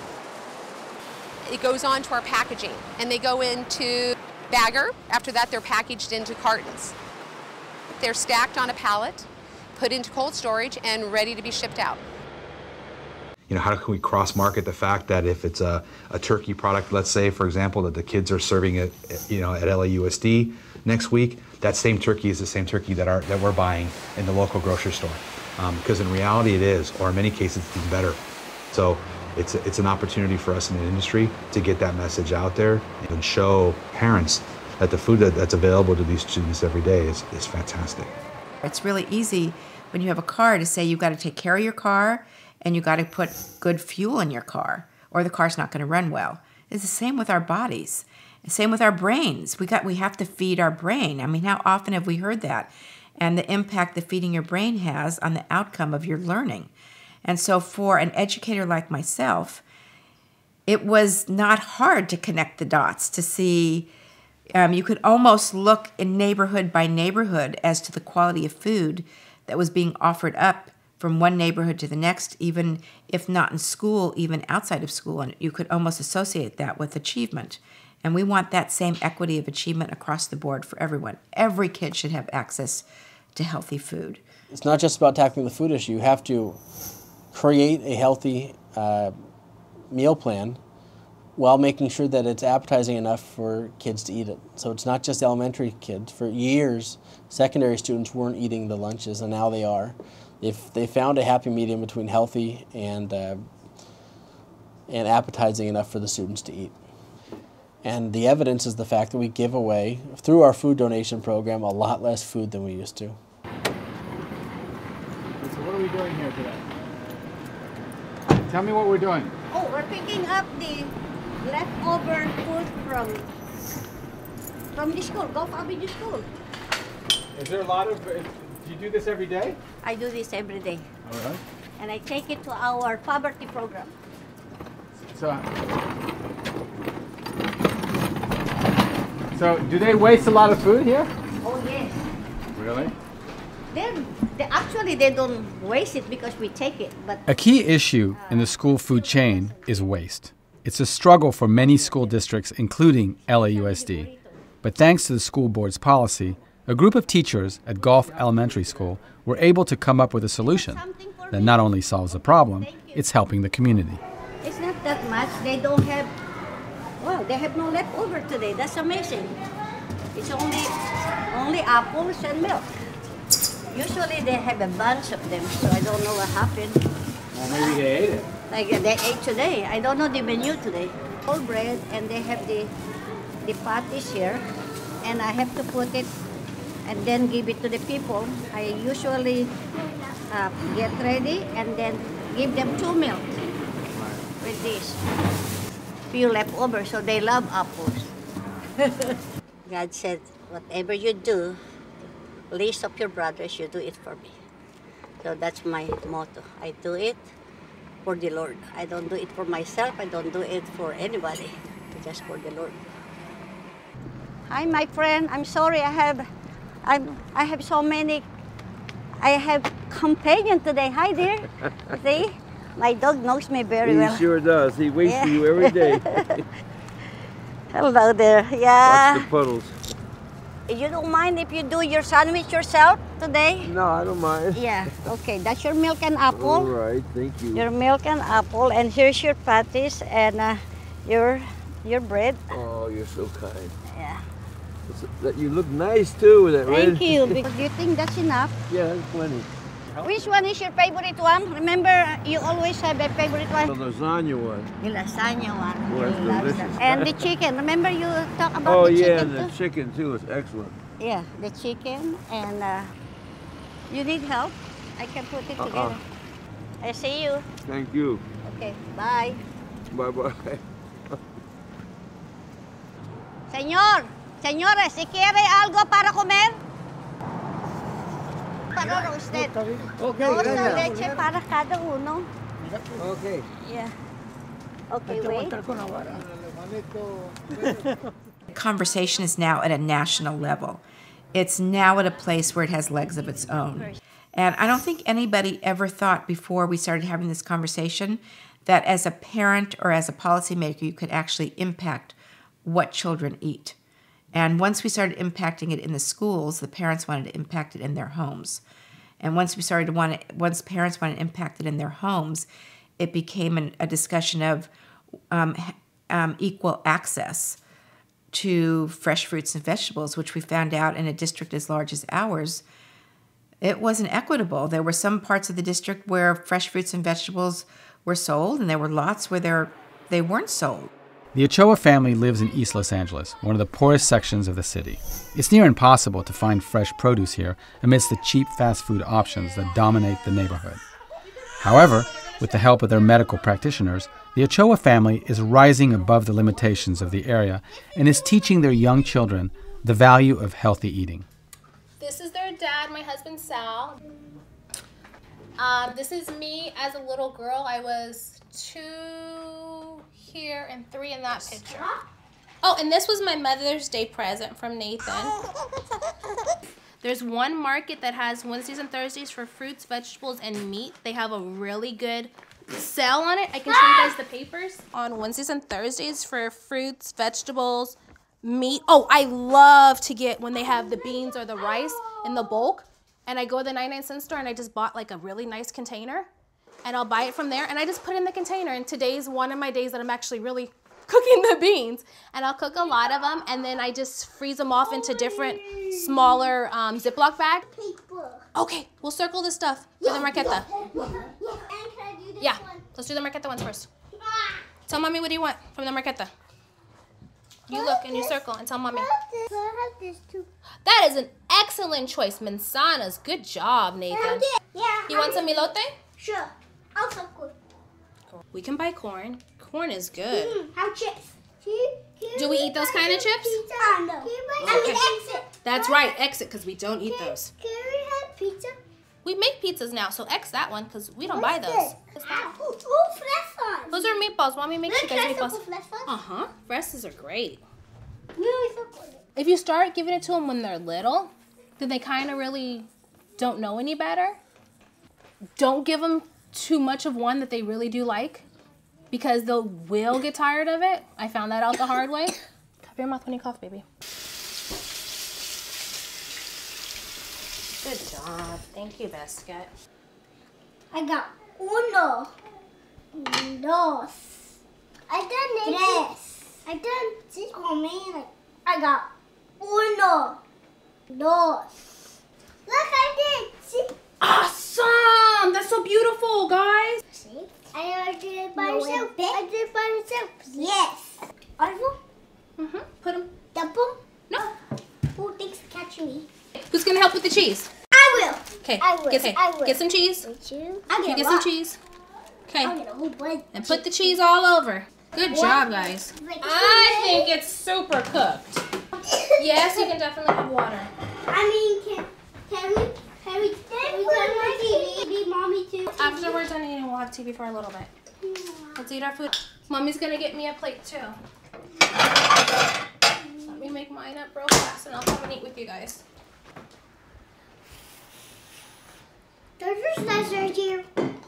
It goes on to our packaging, and they go into bagger. After that, they're packaged into cartons. They're stacked on a pallet, put into cold storage, and ready to be shipped out. You know, how can we cross-market the fact that if it's a, a turkey product, let's say, for example, that the kids are serving it, you know, at L A U S D next week, that same turkey is the same turkey that, are, that we're buying in the local grocery store. Um, because in reality it is, or in many cases it's even better. So it's, a, it's an opportunity for us in the industry to get that message out there and show parents that the food that, that's available to these students every day is, is fantastic. It's really easy when you have a car to say you've got to take care of your car and you've got to put good fuel in your car or the car's not going to run well. It's the same with our bodies. Same with our brains. We, got, we have to feed our brain. I mean, how often have we heard that? And the impact that feeding your brain has on the outcome of your learning. And so for an educator like myself, it was not hard to connect the dots to see, um, you could almost look in neighborhood by neighborhood as to the quality of food that was being offered up from one neighborhood to the next, even if not in school, even outside of school. And you could almost associate that with achievement. And we want that same equity of achievement across the board for everyone. Every kid should have access to healthy food. It's not just about tackling the food issue. You have to create a healthy uh, meal plan while making sure that it's appetizing enough for kids to eat it. So it's not just elementary kids. For years, secondary students weren't eating the lunches, and now they are. If they found a happy medium between healthy and, uh, and appetizing enough for the students to eat. And the evidence is the fact that we give away, through our food donation program, a lot less food than we used to. So what are we doing here today? Tell me what we're doing. Oh, we're picking up the leftover food from from the school, Gulf Avenue School. Is there a lot of, do you do this every day? I do this every day. All right. And I take it to our poverty program. So, so do they waste a lot of food here? Oh, yes. Really? They're, they actually, they don't waste it because we take it. But A key issue in the school food chain is waste. It's a struggle for many school districts, including L A U S D. But thanks to the school board's policy, a group of teachers at Gulf Elementary School were able to come up with a solution that not only solves the problem, it's helping the community. it's not that much. They don't have, well, they have no leftover today. That's amazing. It's only, only apples and milk. Usually they have a bunch of them, so I don't know what happened. Well, maybe they ate it. Like uh, they ate today. I don't know the menu today. Whole bread, and they have the the patties here, and I have to put it and then give it to the people. I usually uh, get ready and then give them two milk with this. Few leftover, so they love apples. God said, whatever you do, least of your brothers, you do it for me. So that's my motto. I do it for the Lord. I don't do it for myself. I don't do it for anybody. Just for the Lord. Hi, my friend. I'm sorry. I have, I'm, I have so many. I have companion today. Hi, dear. See, my dog knows me very he well. He sure does. He waits yeah. for you every day. Hello there. Yeah. Watch the puddles. You don't mind if you do your sandwich yourself today? No, I don't mind. Yeah, okay. That's your milk and apple. All right, thank you. Your milk and apple, and here's your patties and uh, your your bread. Oh, you're so kind. Yeah. That you look nice too with that red. Thank you. Do you think that's enough? Yeah, that's plenty. Which one is your favorite one? Remember, you always have a favorite one. The lasagna one. The lasagna one. Oh, that's He loves delicious. that. And the chicken. Remember you talk about oh, the yeah, chicken and the too? chicken too is excellent. Yeah, the chicken. And uh, you need help? I can put it Uh-uh. together. I see you. Thank you. Okay, bye. Bye-bye. Señor, señores, si quiere algo para comer. avocado roasted. Okay, Also gracias. leche para cada uno. Okay. Yeah. Okay, wait. Conversation is now at a national level. It's now at a place where it has legs of its own. And I don't think anybody ever thought before we started having this conversation that as a parent or as a policymaker, you could actually impact what children eat. And once we started impacting it in the schools, the parents wanted to impact it in their homes. And once we started to want to, once parents wanted to impact it in their homes, it became an, a discussion of um, um, equal access to fresh fruits and vegetables, which we found out in a district as large as ours, it wasn't equitable. There were some parts of the district where fresh fruits and vegetables were sold, and there were lots where they're, they weren't sold. The Ochoa family lives in East Los Angeles, one of the poorest sections of the city. It's near impossible to find fresh produce here amidst the cheap fast food options that dominate the neighborhood. However, with the help of their medical practitioners, the Ochoa family is rising above the limitations of the area and is teaching their young children the value of healthy eating. This is their dad, my husband Sal. Um, this is me as a little girl. I was two here and three in that picture. Oh, and this was my Mother's Day present from Nathan. There's one market that has Wednesdays and Thursdays for fruits, vegetables, and meat. They have a really good sale on it. I can show you guys the papers. On Wednesdays and Thursdays for fruits, vegetables, meat. Oh, I love to get when they have the beans or the rice in the bulk. And I go to the ninety-nine cent store and I just bought like a really nice container. And I'll buy it from there and I just put it in the container. And today's one of my days that I'm actually really cooking the beans. And I'll cook a lot of them and then I just freeze them off into different smaller um, Ziploc bags. Okay, we'll circle this stuff for the marqueta. Yeah, let's do the marqueta ones first. Tell mommy what do you want from the marqueta. You look and you circle and tell mommy. That is an excellent choice, manzanas. Good job, Nathan. You want some elote? Sure. I'll some corn. We can buy corn. Corn is good. Mm-hmm. How chips? Do we eat those kind of chips? Uh, no. I mean, exit. That's right, exit, because we don't eat those. Can we have pizza? We make pizzas now, so X that one, because we don't What's buy those. This? Oh, oh, fresas. Those are meatballs. Mommy makes you guys meatballs. Fresas? Uh-huh. Fresas are great. Really so good. If you start giving it to them when they're little, then they kind of really don't know any better. Don't give them too much of one that they really do like, because they will get tired of it. I found that out the hard way. Cover your mouth when you cough, baby. Good job. Thank you, Biscuit. I got uno, dos, I done tres, I done cinco, man. I got uno, dos. Look, I did. See? Awesome! That's so beautiful, guys. See? I did it by myself. I did it by myself. Yes. Arvo? Mm-hmm. Put them. Dump them? No. Who thinks of catching me? Who's gonna help with the cheese? I will. Okay. I will. Get, okay. I will. Get some cheese. I'll get, you a get lot. some cheese. Okay. I'll get a whole bunch. And put the cheese all over. Good What? job, guys. I think it's super cooked. Yes, you can definitely have water. I mean, can, can we, can we, can we turn my T V? Be mommy too. After we're done eating, we'll have T V for a little bit. Let's eat our food. Mommy's gonna get me a plate too. Let me make mine up real fast and I'll come and eat with you guys. There's your slicers here.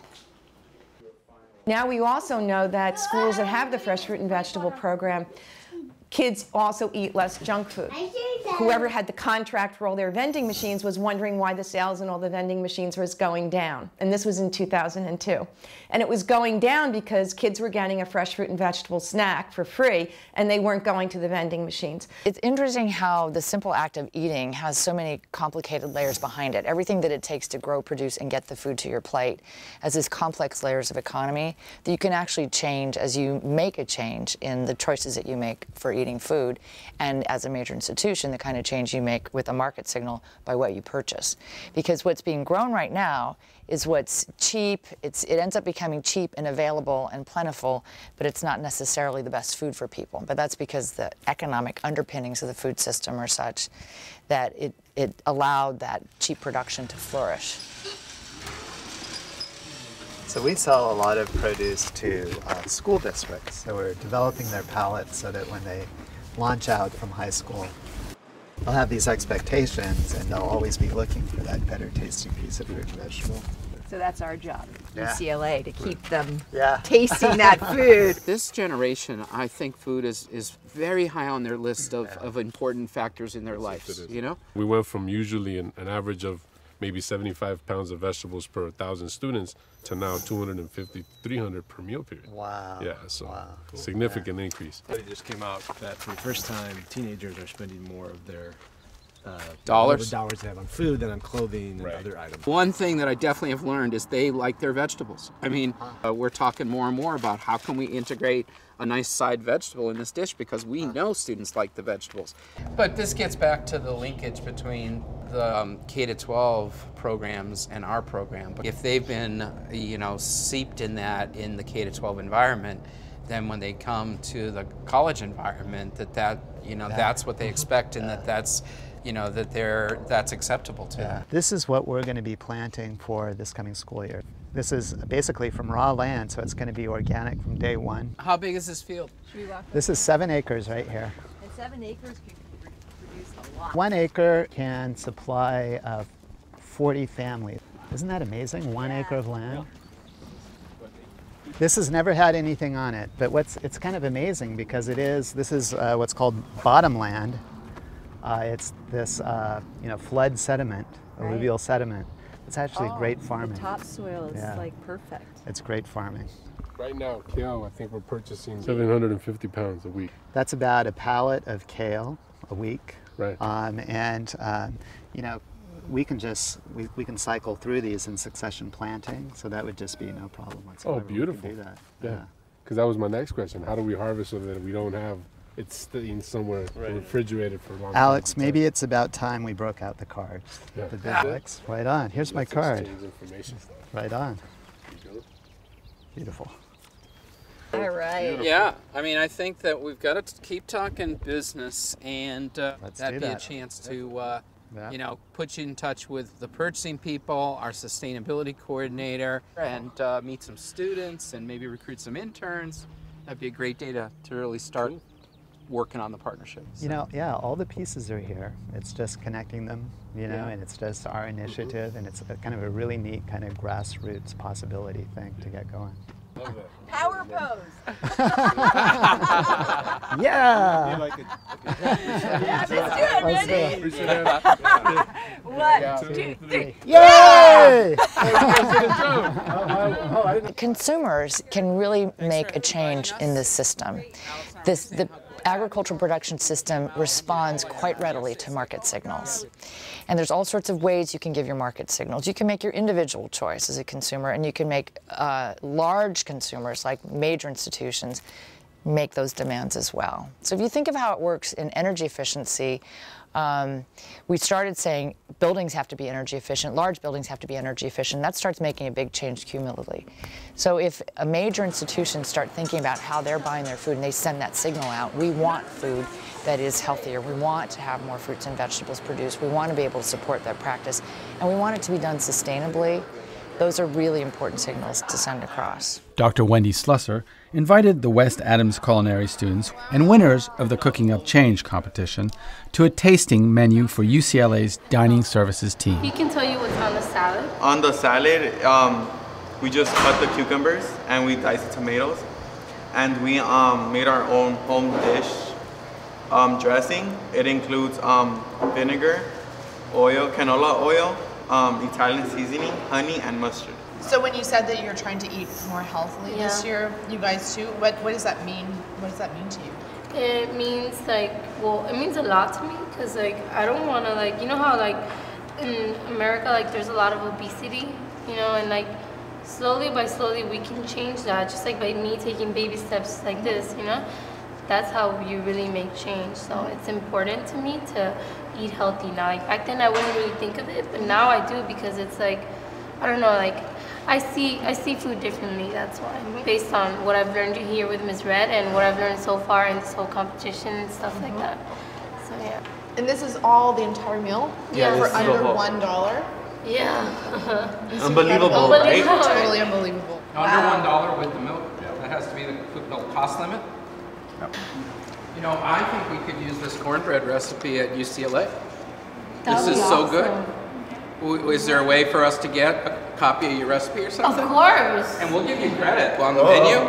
Now we also know that schools that have the fresh fruit and vegetable program, kids also eat less junk food. Whoever had the contract for all their vending machines was wondering why the sales in all the vending machines was going down. And this was in two thousand two. And it was going down because kids were getting a fresh fruit and vegetable snack for free and they weren't going to the vending machines. It's interesting how the simple act of eating has so many complicated layers behind it. Everything that it takes to grow, produce, and get the food to your plate has these complex layers of economy that you can actually change as you make a change in the choices that you make for eating food, and as a major institution, the kind of change you make with a market signal by what you purchase. Because what's being grown right now is what's cheap. It's, it ends up becoming cheap and available and plentiful, but it's not necessarily the best food for people. But that's because the economic underpinnings of the food system are such that it, it allowed that cheap production to flourish. So we sell a lot of produce to uh, school districts. So we're developing their palate so that when they launch out from high school, they'll have these expectations and they'll always be looking for that better tasting piece of fruit and vegetable. So that's our job, Yeah. U C L A, to keep them Yeah. tasting that food. This generation, I think food is, is very high on their list of, of important factors in their lives, you know? We went from usually an, an average of maybe seventy-five pounds of vegetables per one thousand students to now two hundred fifty, three hundred per meal period. Wow. Yeah, so wow. significant increase. It just came out that for the first time, teenagers are spending more of their uh, Dollars. dollars they have on food than on clothing and other items. One thing that I definitely have learned is they like their vegetables. I mean, uh, we're talking more and more about how can we integrate a nice side vegetable in this dish because we know students like the vegetables. But this gets back to the linkage between the um, K to twelve programs and our program. If they've been, you know, seeped in that in the K to twelve environment, then when they come to the college environment, that that, you know, Yeah. that's what they expect and that that's, you know, that they're, that's acceptable to them. This is what we're going to be planting for this coming school year. This is basically from raw land, so it's going to be organic from day one. How big is this field? Should we walk This is seven acres right here. And seven acres can pr- produce a lot. One acre can supply uh, forty families. Isn't that amazing? One acre of land. This has never had anything on it, but what's it's kind of amazing because it is. This is uh, what's called bottomland. Uh, it's this uh, you know flood sediment, Right. alluvial sediment. It's actually Oh, great farming. The topsoil is Yeah. like perfect. It's great farming. Right now, kale, I think we're purchasing seven hundred fifty pounds a week. That's about a pallet of kale a week. Right. Um, and um, you know, we can just we, we can cycle through these in succession planting, so that would just be no problem whatsoever. Oh, beautiful. We can do that. Yeah. Because that was my next question. How do we harvest so that we don't have it staying somewhere refrigerated for a long time? Alex, maybe it's about time we broke out the cards. Yeah. The big Alex, right on. Here's my Let's card. exchange information. Right on. Beautiful. All right. Yeah, I mean, I think that we've got to keep talking business, and uh, Let's that'd do be that. a chance to, uh, Yeah. you know, put you in touch with the purchasing people, our sustainability coordinator, and uh, meet some students, and maybe recruit some interns. That'd be a great day to, to really start working on the partnership. You know, yeah, all the pieces are here. It's just connecting them, you know, Yeah. and it's just our initiative, and it's a, kind of a really neat kind of grassroots possibility thing to get going. Love that. Power pose. Yeah. You like it? Yeah, let's do it. Let's do Ready? it. We should have- One, two, three. Yay! Consumers can really make a change in this system. This, the agricultural production system responds quite readily to market signals. And there's all sorts of ways you can give your market signals. You can make your individual choice as a consumer, and you can make uh, large consumers, like major institutions, make those demands as well. So if you think of how it works in energy efficiency, um, we started saying buildings have to be energy efficient, large buildings have to be energy efficient. That starts making a big change cumulatively. So if a major institution start thinking about how they're buying their food and they send that signal out, we want food that is healthier. We want to have more fruits and vegetables produced. We want to be able to support that practice. And we want it to be done sustainably. Those are really important signals to send across. Doctor Wendy Slusser invited the West Adams Culinary students and winners of the Cooking Up Change competition to a tasting menu for U C L A's Dining Services team. He can tell you what's on the salad. On the salad, um, we just cut the cucumbers and we diced the tomatoes, and we um, made our own home dish um, dressing. It includes um, vinegar, oil, canola oil, um, Italian seasoning, honey, and mustard. So when you said that you're trying to eat more healthily this Yeah. year, you guys too, what, what does that mean? What does that mean to you? It means like, well, it means a lot to me because like I don't want to like, you know how like in America like there's a lot of obesity, you know, and like slowly by slowly we can change that, just like by me taking baby steps like this, you know. That's how you really make change. So it's important to me to eat healthy now. Like back then I wouldn't really think of it, but now I do because it's like, I don't know, like I see I see food differently, that's why. Based on what I've learned here with Miz Red and what I've learned so far in this whole competition and stuff like that. So yeah. And this is all the entire meal? Yeah, For this is the under whole- one dollar? Yeah. This is Unbelievable, incredible. right? Totally unbelievable. Under Wow. one dollar with the milk. That has to be the, the cost limit. You know, I think we could use this cornbread recipe at U C L A. That This would is be so awesome. good. W- Is there a way for us to get a copy of your recipe or something? Of course. And we'll give you credit on the Oh, menu.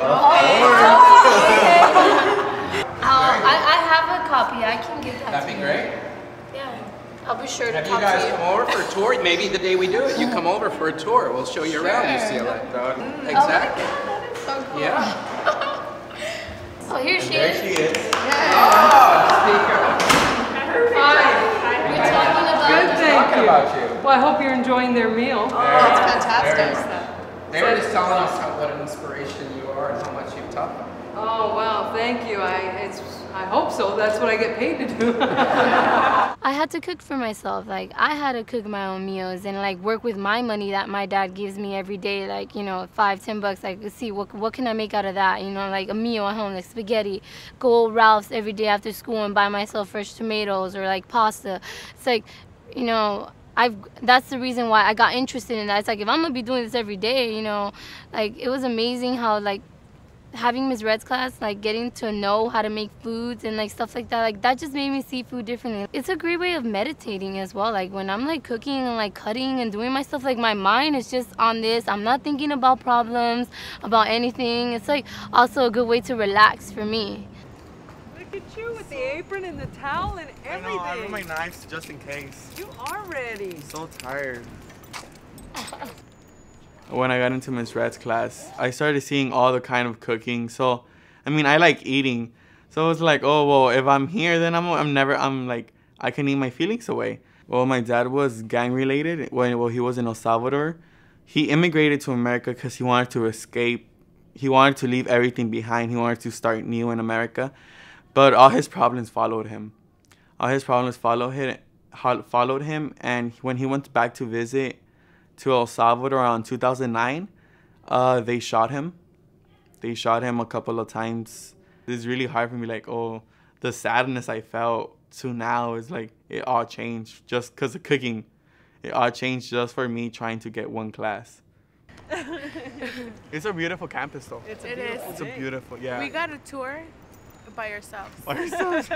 Uh, I, I have a copy. I can give that That'd to be you. great. Yeah. I'll be sure to Have you talk guys to you. come over for a tour? Maybe the day we do it, you come over for a tour. We'll show you around U C L A. Mm. Exactly. Oh my God, that is so cool. Yeah. Oh, here she There is. she is. Oh, speaker. Hi. We're talking about Good, thank Talking you. about you. Well, I hope you're enjoying their meal. That's fantastic. They were just telling us how, what an inspiration you are and how much you've taught them. Oh, well, thank you. I, it's, I hope so. That's what I get paid to do. I had to cook for myself. Like, I had to cook my own meals and like work with my money that my dad gives me every day. Like, you know, five, ten bucks. Like, see what what can I make out of that? You know, like a meal at home, like spaghetti. Go Ralph's every day after school and buy myself fresh tomatoes or like pasta. It's like, you know, I've that's the reason why I got interested in that. It's like if I'm gonna be doing this every day, you know, like it was amazing how like having Miss Red's class, like getting to know how to make foods and like stuff like that, like that just made me see food differently. It's a great way of meditating as well. Like when I'm like cooking and like cutting and doing my stuff, like my mind is just on this. I'm not thinking about problems, about anything. It's like also a good way to relax for me. Look at you with the apron and the towel and everything. I know, I brought my knives just in case. You are ready. I'm so tired. When I got into Miss Red's class, I started seeing all the kind of cooking. So, I mean, I like eating. So it was like, oh, well, if I'm here, then I'm, I'm never, I'm like, I can eat my feelings away. Well, my dad was gang related when well, he was in El Salvador. He immigrated to America because he wanted to escape. He wanted to leave everything behind. He wanted to start new in America. But all his problems followed him. All his problems followed him, followed him. And when he went back to visit to El Salvador in two thousand nine, uh, they shot him. They shot him a couple of times. It's really hard for me, like, oh, the sadness I felt to now is like, it all changed just because of cooking. It all changed just for me trying to get one class. It's a beautiful campus, though. It's a it is. It's a beautiful, yeah. We got a tour by ourselves. By ourselves.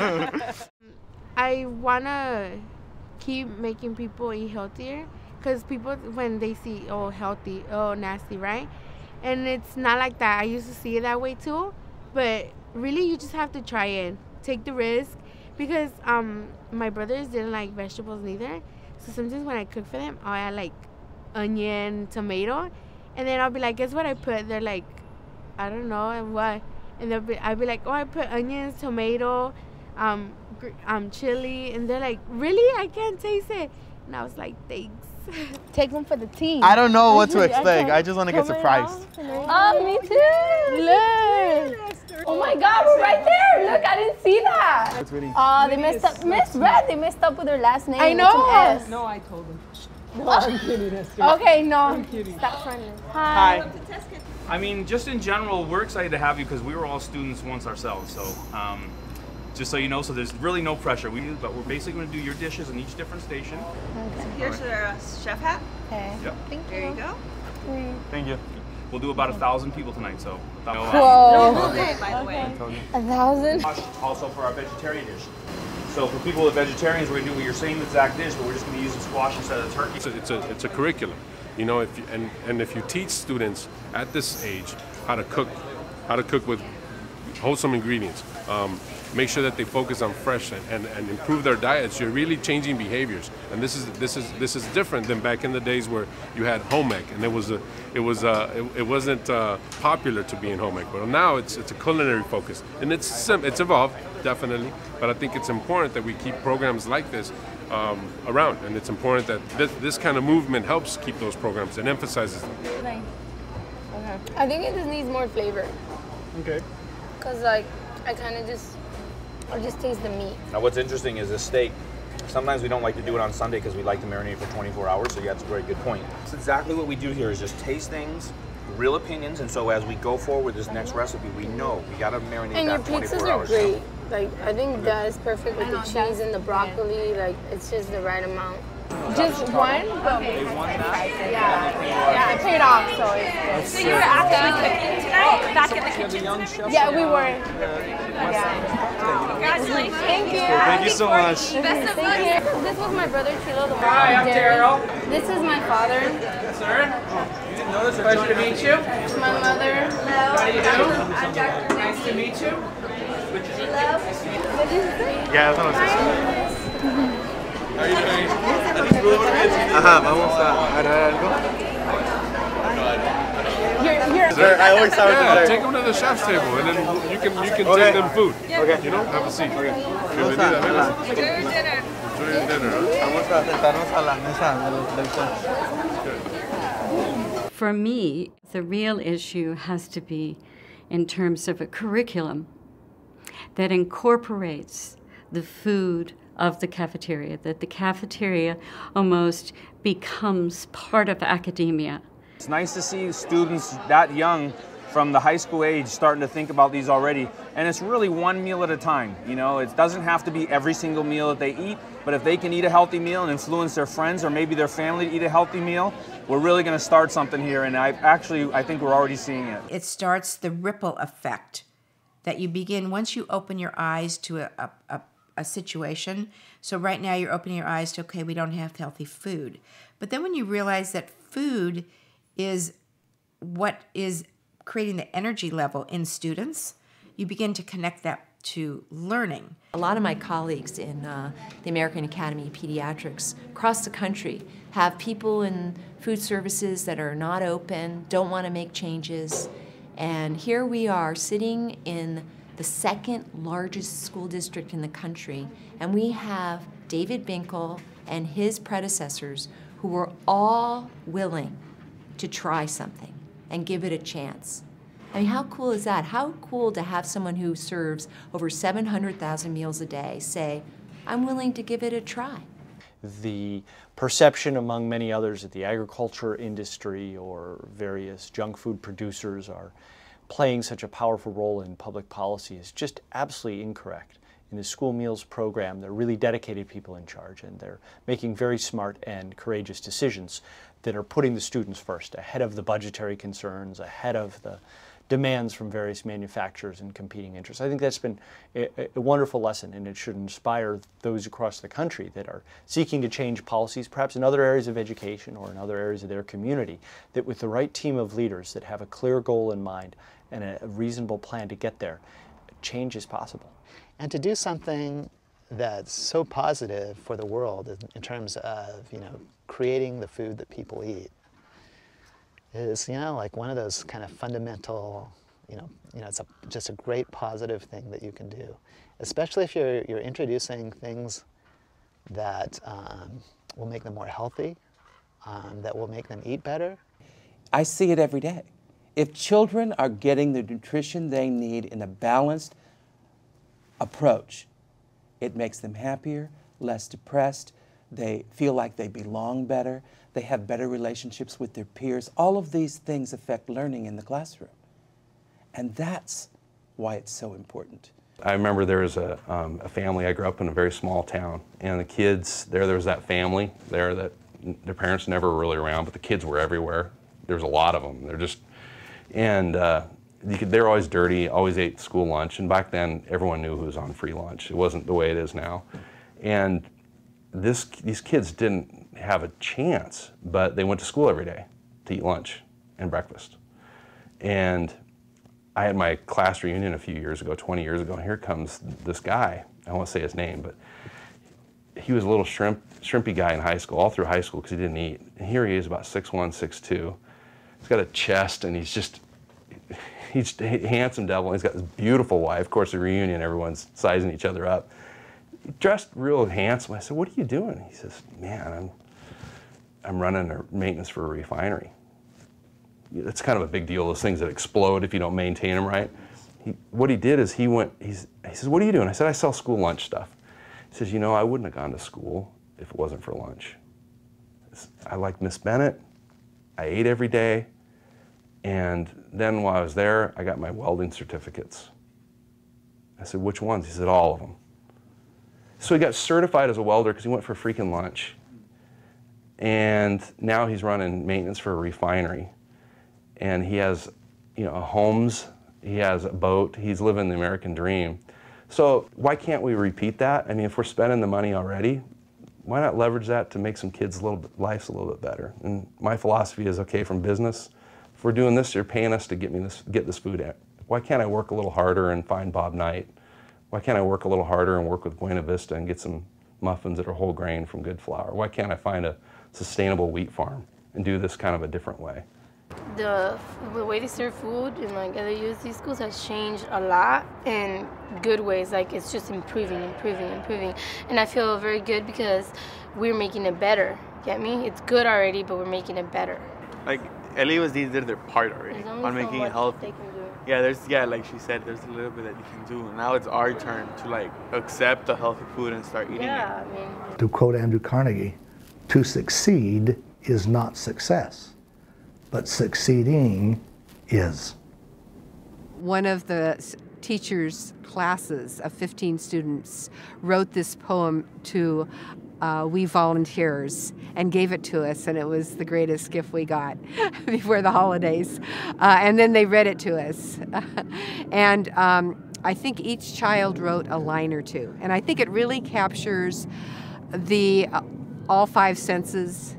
I wanna keep making people eat healthier, because people, when they see, oh, healthy, oh, nasty, right? And it's not like that. I used to see it that way too, but really you just have to try it. Take the risk, because um my brothers didn't like vegetables neither. So sometimes when I cook for them, I'll add like onion, tomato, and then I'll be like, guess what I put? They're like, I don't know, and what? And they'll be, I'll be like, oh, I put onions, tomato, um, gr- um, chili, and they're like, really? I can't taste it. And I was like, thanks. Take them for the team. I don't know what to expect. I just want to get surprised. Oh, me too. Look. Oh my God, we're right there. Look, I didn't see that. It's really. Oh, they messed up. Miss Red, they messed up with her last name. I It's know. an S. No, I told them. No, I'm kidding, Esther. Okay, no. I'm kidding. Stop fronting. Hi. I mean, just in general, we're excited to have you because we were all students once ourselves. So, um, just so you know, so there's really no pressure. We, but we're basically going to do your dishes in each different station. So here's your uh, chef hat. Okay. Yep. Thank There you go. Thank you. We'll do about a thousand people tonight, so. No, Whoa. Normal day, by the way. A thousand? Also for our vegetarian dish. So for people that are vegetarians, we're going to do your same exact dish, but we're just going to use the squash instead of the turkey. It's a, it's a, it's a curriculum, you know, if you, and, and if you teach students at this age how to cook, how to cook with wholesome ingredients, um, make sure that they focus on fresh and, and, and improve their diets, you're really changing behaviors. And this is this is this is different than back in the days where you had home ec and it was a it was uh it, it wasn't uh, popular to be in home ec. But now it's it's a culinary focus, and it's sim it's evolved definitely. But I think it's important that we keep programs like this um, around, and it's important that this, this kind of movement helps keep those programs and emphasizes them. Nice. Okay. I think it just needs more flavor. Okay. Cause like I kind of just, I just taste the meat. Now what's interesting is this steak, sometimes we don't like to do it on Sunday because we like to marinate for twenty-four hours, so yeah, that's a very good point. That's exactly what we do here is just taste things, real opinions, and so as we go forward with this next recipe, we know we gotta marinate And your that twenty-four pizzas are hours. great. Like, I think that is perfect with the cheese and the broccoli. Like, it's just the right amount. Just one? Okay. Yeah. Yeah, I paid off, so it's So you were actually cooking tonight? Back in the kitchen tonight? Yeah, we were. Congratulations. Thank you. Thank you so much. Best of luck. This was my brother, Chilo. The Hi, I'm Daryl. This is my father. Sir? You didn't notice? Pleasure to meet you. My mother. How do you do? Nice to meet you. Yeah, that's what I was How are you doing? Ajá, vamos a agarrar algo. Sir, I always have yeah, to take them to the chef's table, and then you can you can Okay. take them food. Okay. You know, have a seat. Okay. Vamos a- ajá. Enjoy your dinner. Enjoy your dinner. Vamos a sentarnos a la mesa del- del chef. For me, the real issue has to be in terms of a curriculum that incorporates the food of the cafeteria, that the cafeteria almost becomes part of academia. It's nice to see students that young from the high school age starting to think about these already. And it's really one meal at a time. You know, it doesn't have to be every single meal that they eat, but if they can eat a healthy meal and influence their friends or maybe their family to eat a healthy meal, we're really going to start something here. And I actually, I think we're already seeing it. It starts the ripple effect that you begin once you open your eyes to a, a, a, a situation. So right now you're opening your eyes to, okay, we don't have healthy food. But then when you realize that food is what is creating the energy level in students, you begin to connect that to learning. A lot of my colleagues in uh, the American Academy of Pediatrics across the country have people in food services that are not open, don't want to make changes, and here we are sitting in the second largest school district in the country, and we have David Binkle and his predecessors who were all willing to try something and give it a chance. I mean, how cool is that? How cool to have someone who serves over seven hundred thousand meals a day say, I'm willing to give it a try. The perception among many others that the agriculture industry or various junk food producers are playing such a powerful role in public policy is just absolutely incorrect. In the school meals program, they're really dedicated people in charge, and they're making very smart and courageous decisions that are putting the students first, ahead of the budgetary concerns, ahead of the demands from various manufacturers and competing interests. I think that's been a, a wonderful lesson, and it should inspire those across the country that are seeking to change policies, perhaps in other areas of education or in other areas of their community, that with the right team of leaders that have a clear goal in mind and a, a reasonable plan to get there, change is possible. And to do something that's so positive for the world in, in terms of, you know, creating the food that people eat is, you know, like one of those kind of fundamental, you know, you know, it's a, just a great positive thing that you can do, especially if you're, you're introducing things that um, will make them more healthy, um, that will make them eat better. I see it every day. If children are getting the nutrition they need in a balanced approach, it makes them happier, less depressed, they feel like they belong better, they have better relationships with their peers. All of these things affect learning in the classroom. And that's why it's so important. I remember there was a, um, a family, I grew up in a very small town, and the kids, there, there was that family there that their parents never were really around, but the kids were everywhere. There was a lot of them. They're just, and uh, you could, they were always dirty, always ate school lunch, and back then everyone knew who was on free lunch. It wasn't the way it is now. And this, these kids didn't have a chance, but they went to school every day to eat lunch and breakfast. And I had my class reunion a few years ago, twenty years ago, and here comes this guy. I won't say his name, but he was a little shrimp, shrimpy guy in high school, all through high school, because he didn't eat. And here he is, about six one, six two. He's got a chest, and he's just, he's a handsome devil. He's got this beautiful wife. Of course, the reunion, everyone's sizing each other up. He dressed real handsome. I said, what are you doing? He says, man, I'm, I'm running a maintenance for a refinery. It's kind of a big deal, those things that explode if you don't maintain them right. He, what he did is he went, he's, he says, what are you doing? I said, I sell school lunch stuff. He says, you know, I wouldn't have gone to school if it wasn't for lunch. I liked Miss Bennett. I ate every day. And then while I was there, I got my welding certificates. I said, which ones? He said, all of them. So he got certified as a welder because he went for freaking lunch. And now he's running maintenance for a refinery. And he has, you know, homes, he has a boat, he's living the American dream. So why can't we repeat that? I mean, if we're spending the money already, why not leverage that to make some kids' little bit, lives a little bit better? And my philosophy is, okay, from business, if we're doing this, you're paying us to get me this, get this food at. Why can't I work a little harder and find Bob Knight? Why can't I work a little harder and work with Buena Vista and get some muffins that are whole grain from good flour? Why can't I find a sustainable wheat farm and do this kind of a different way? The, the way they serve food in like other U S D schools has changed a lot in good ways. Like it's just improving, improving, improving. And I feel very good because we're making it better. Get me? It's good already, but we're making it better. Like L A U S D did their part already on making it healthy. Yeah, there's yeah, like she said, there's a little bit that you can do. And now it's our turn to like accept the healthy food and start eating yeah, it. I mean. To quote Andrew Carnegie, to succeed is not success, but succeeding is. One of the teachers' classes of fifteen students wrote this poem to uh, we volunteers and gave it to us, and it was the greatest gift we got before the holidays. Uh, and then they read it to us. and um, I think each child wrote a line or two, and I think it really captures the uh, all five senses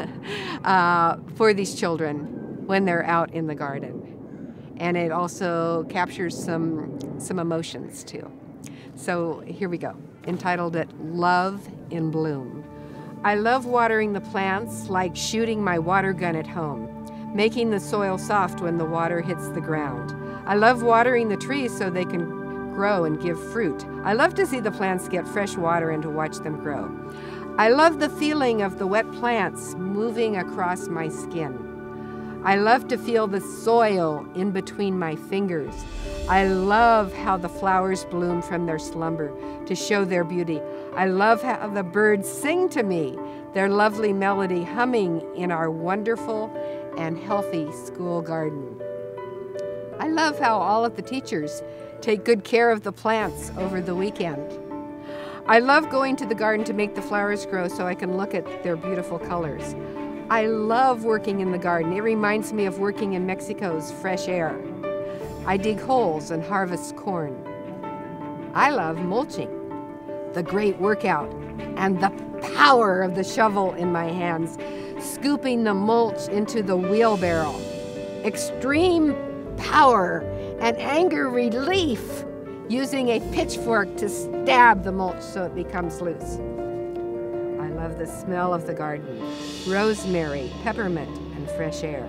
uh, for these children when they're out in the garden. And it also captures some, some emotions too. So here we go, entitled it Love in Bloom. I love watering the plants like shooting my water gun at home, making the soil soft when the water hits the ground. I love watering the trees so they can grow and give fruit. I love to see the plants get fresh water and to watch them grow. I love the feeling of the wet plants moving across my skin. I love to feel the soil in between my fingers. I love how the flowers bloom from their slumber to show their beauty. I love how the birds sing to me, their lovely melody humming in our wonderful and healthy school garden. I love how all of the teachers take good care of the plants over the weekend. I love going to the garden to make the flowers grow so I can look at their beautiful colors. I love working in the garden. It reminds me of working in Mexico's fresh air. I dig holes and harvest corn. I love mulching, the great workout, and the power of the shovel in my hands, scooping the mulch into the wheelbarrow. Extreme power and anger relief, using a pitchfork to stab the mulch so it becomes loose. I love the smell of the garden, rosemary, peppermint, and fresh air.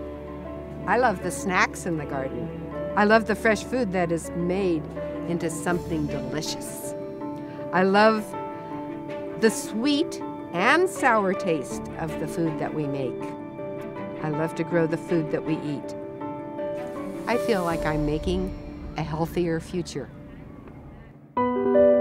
I love the snacks in the garden. I love the fresh food that is made into something delicious. I love the sweet and sour taste of the food that we make. I love to grow the food that we eat. I feel like I'm making a healthier future.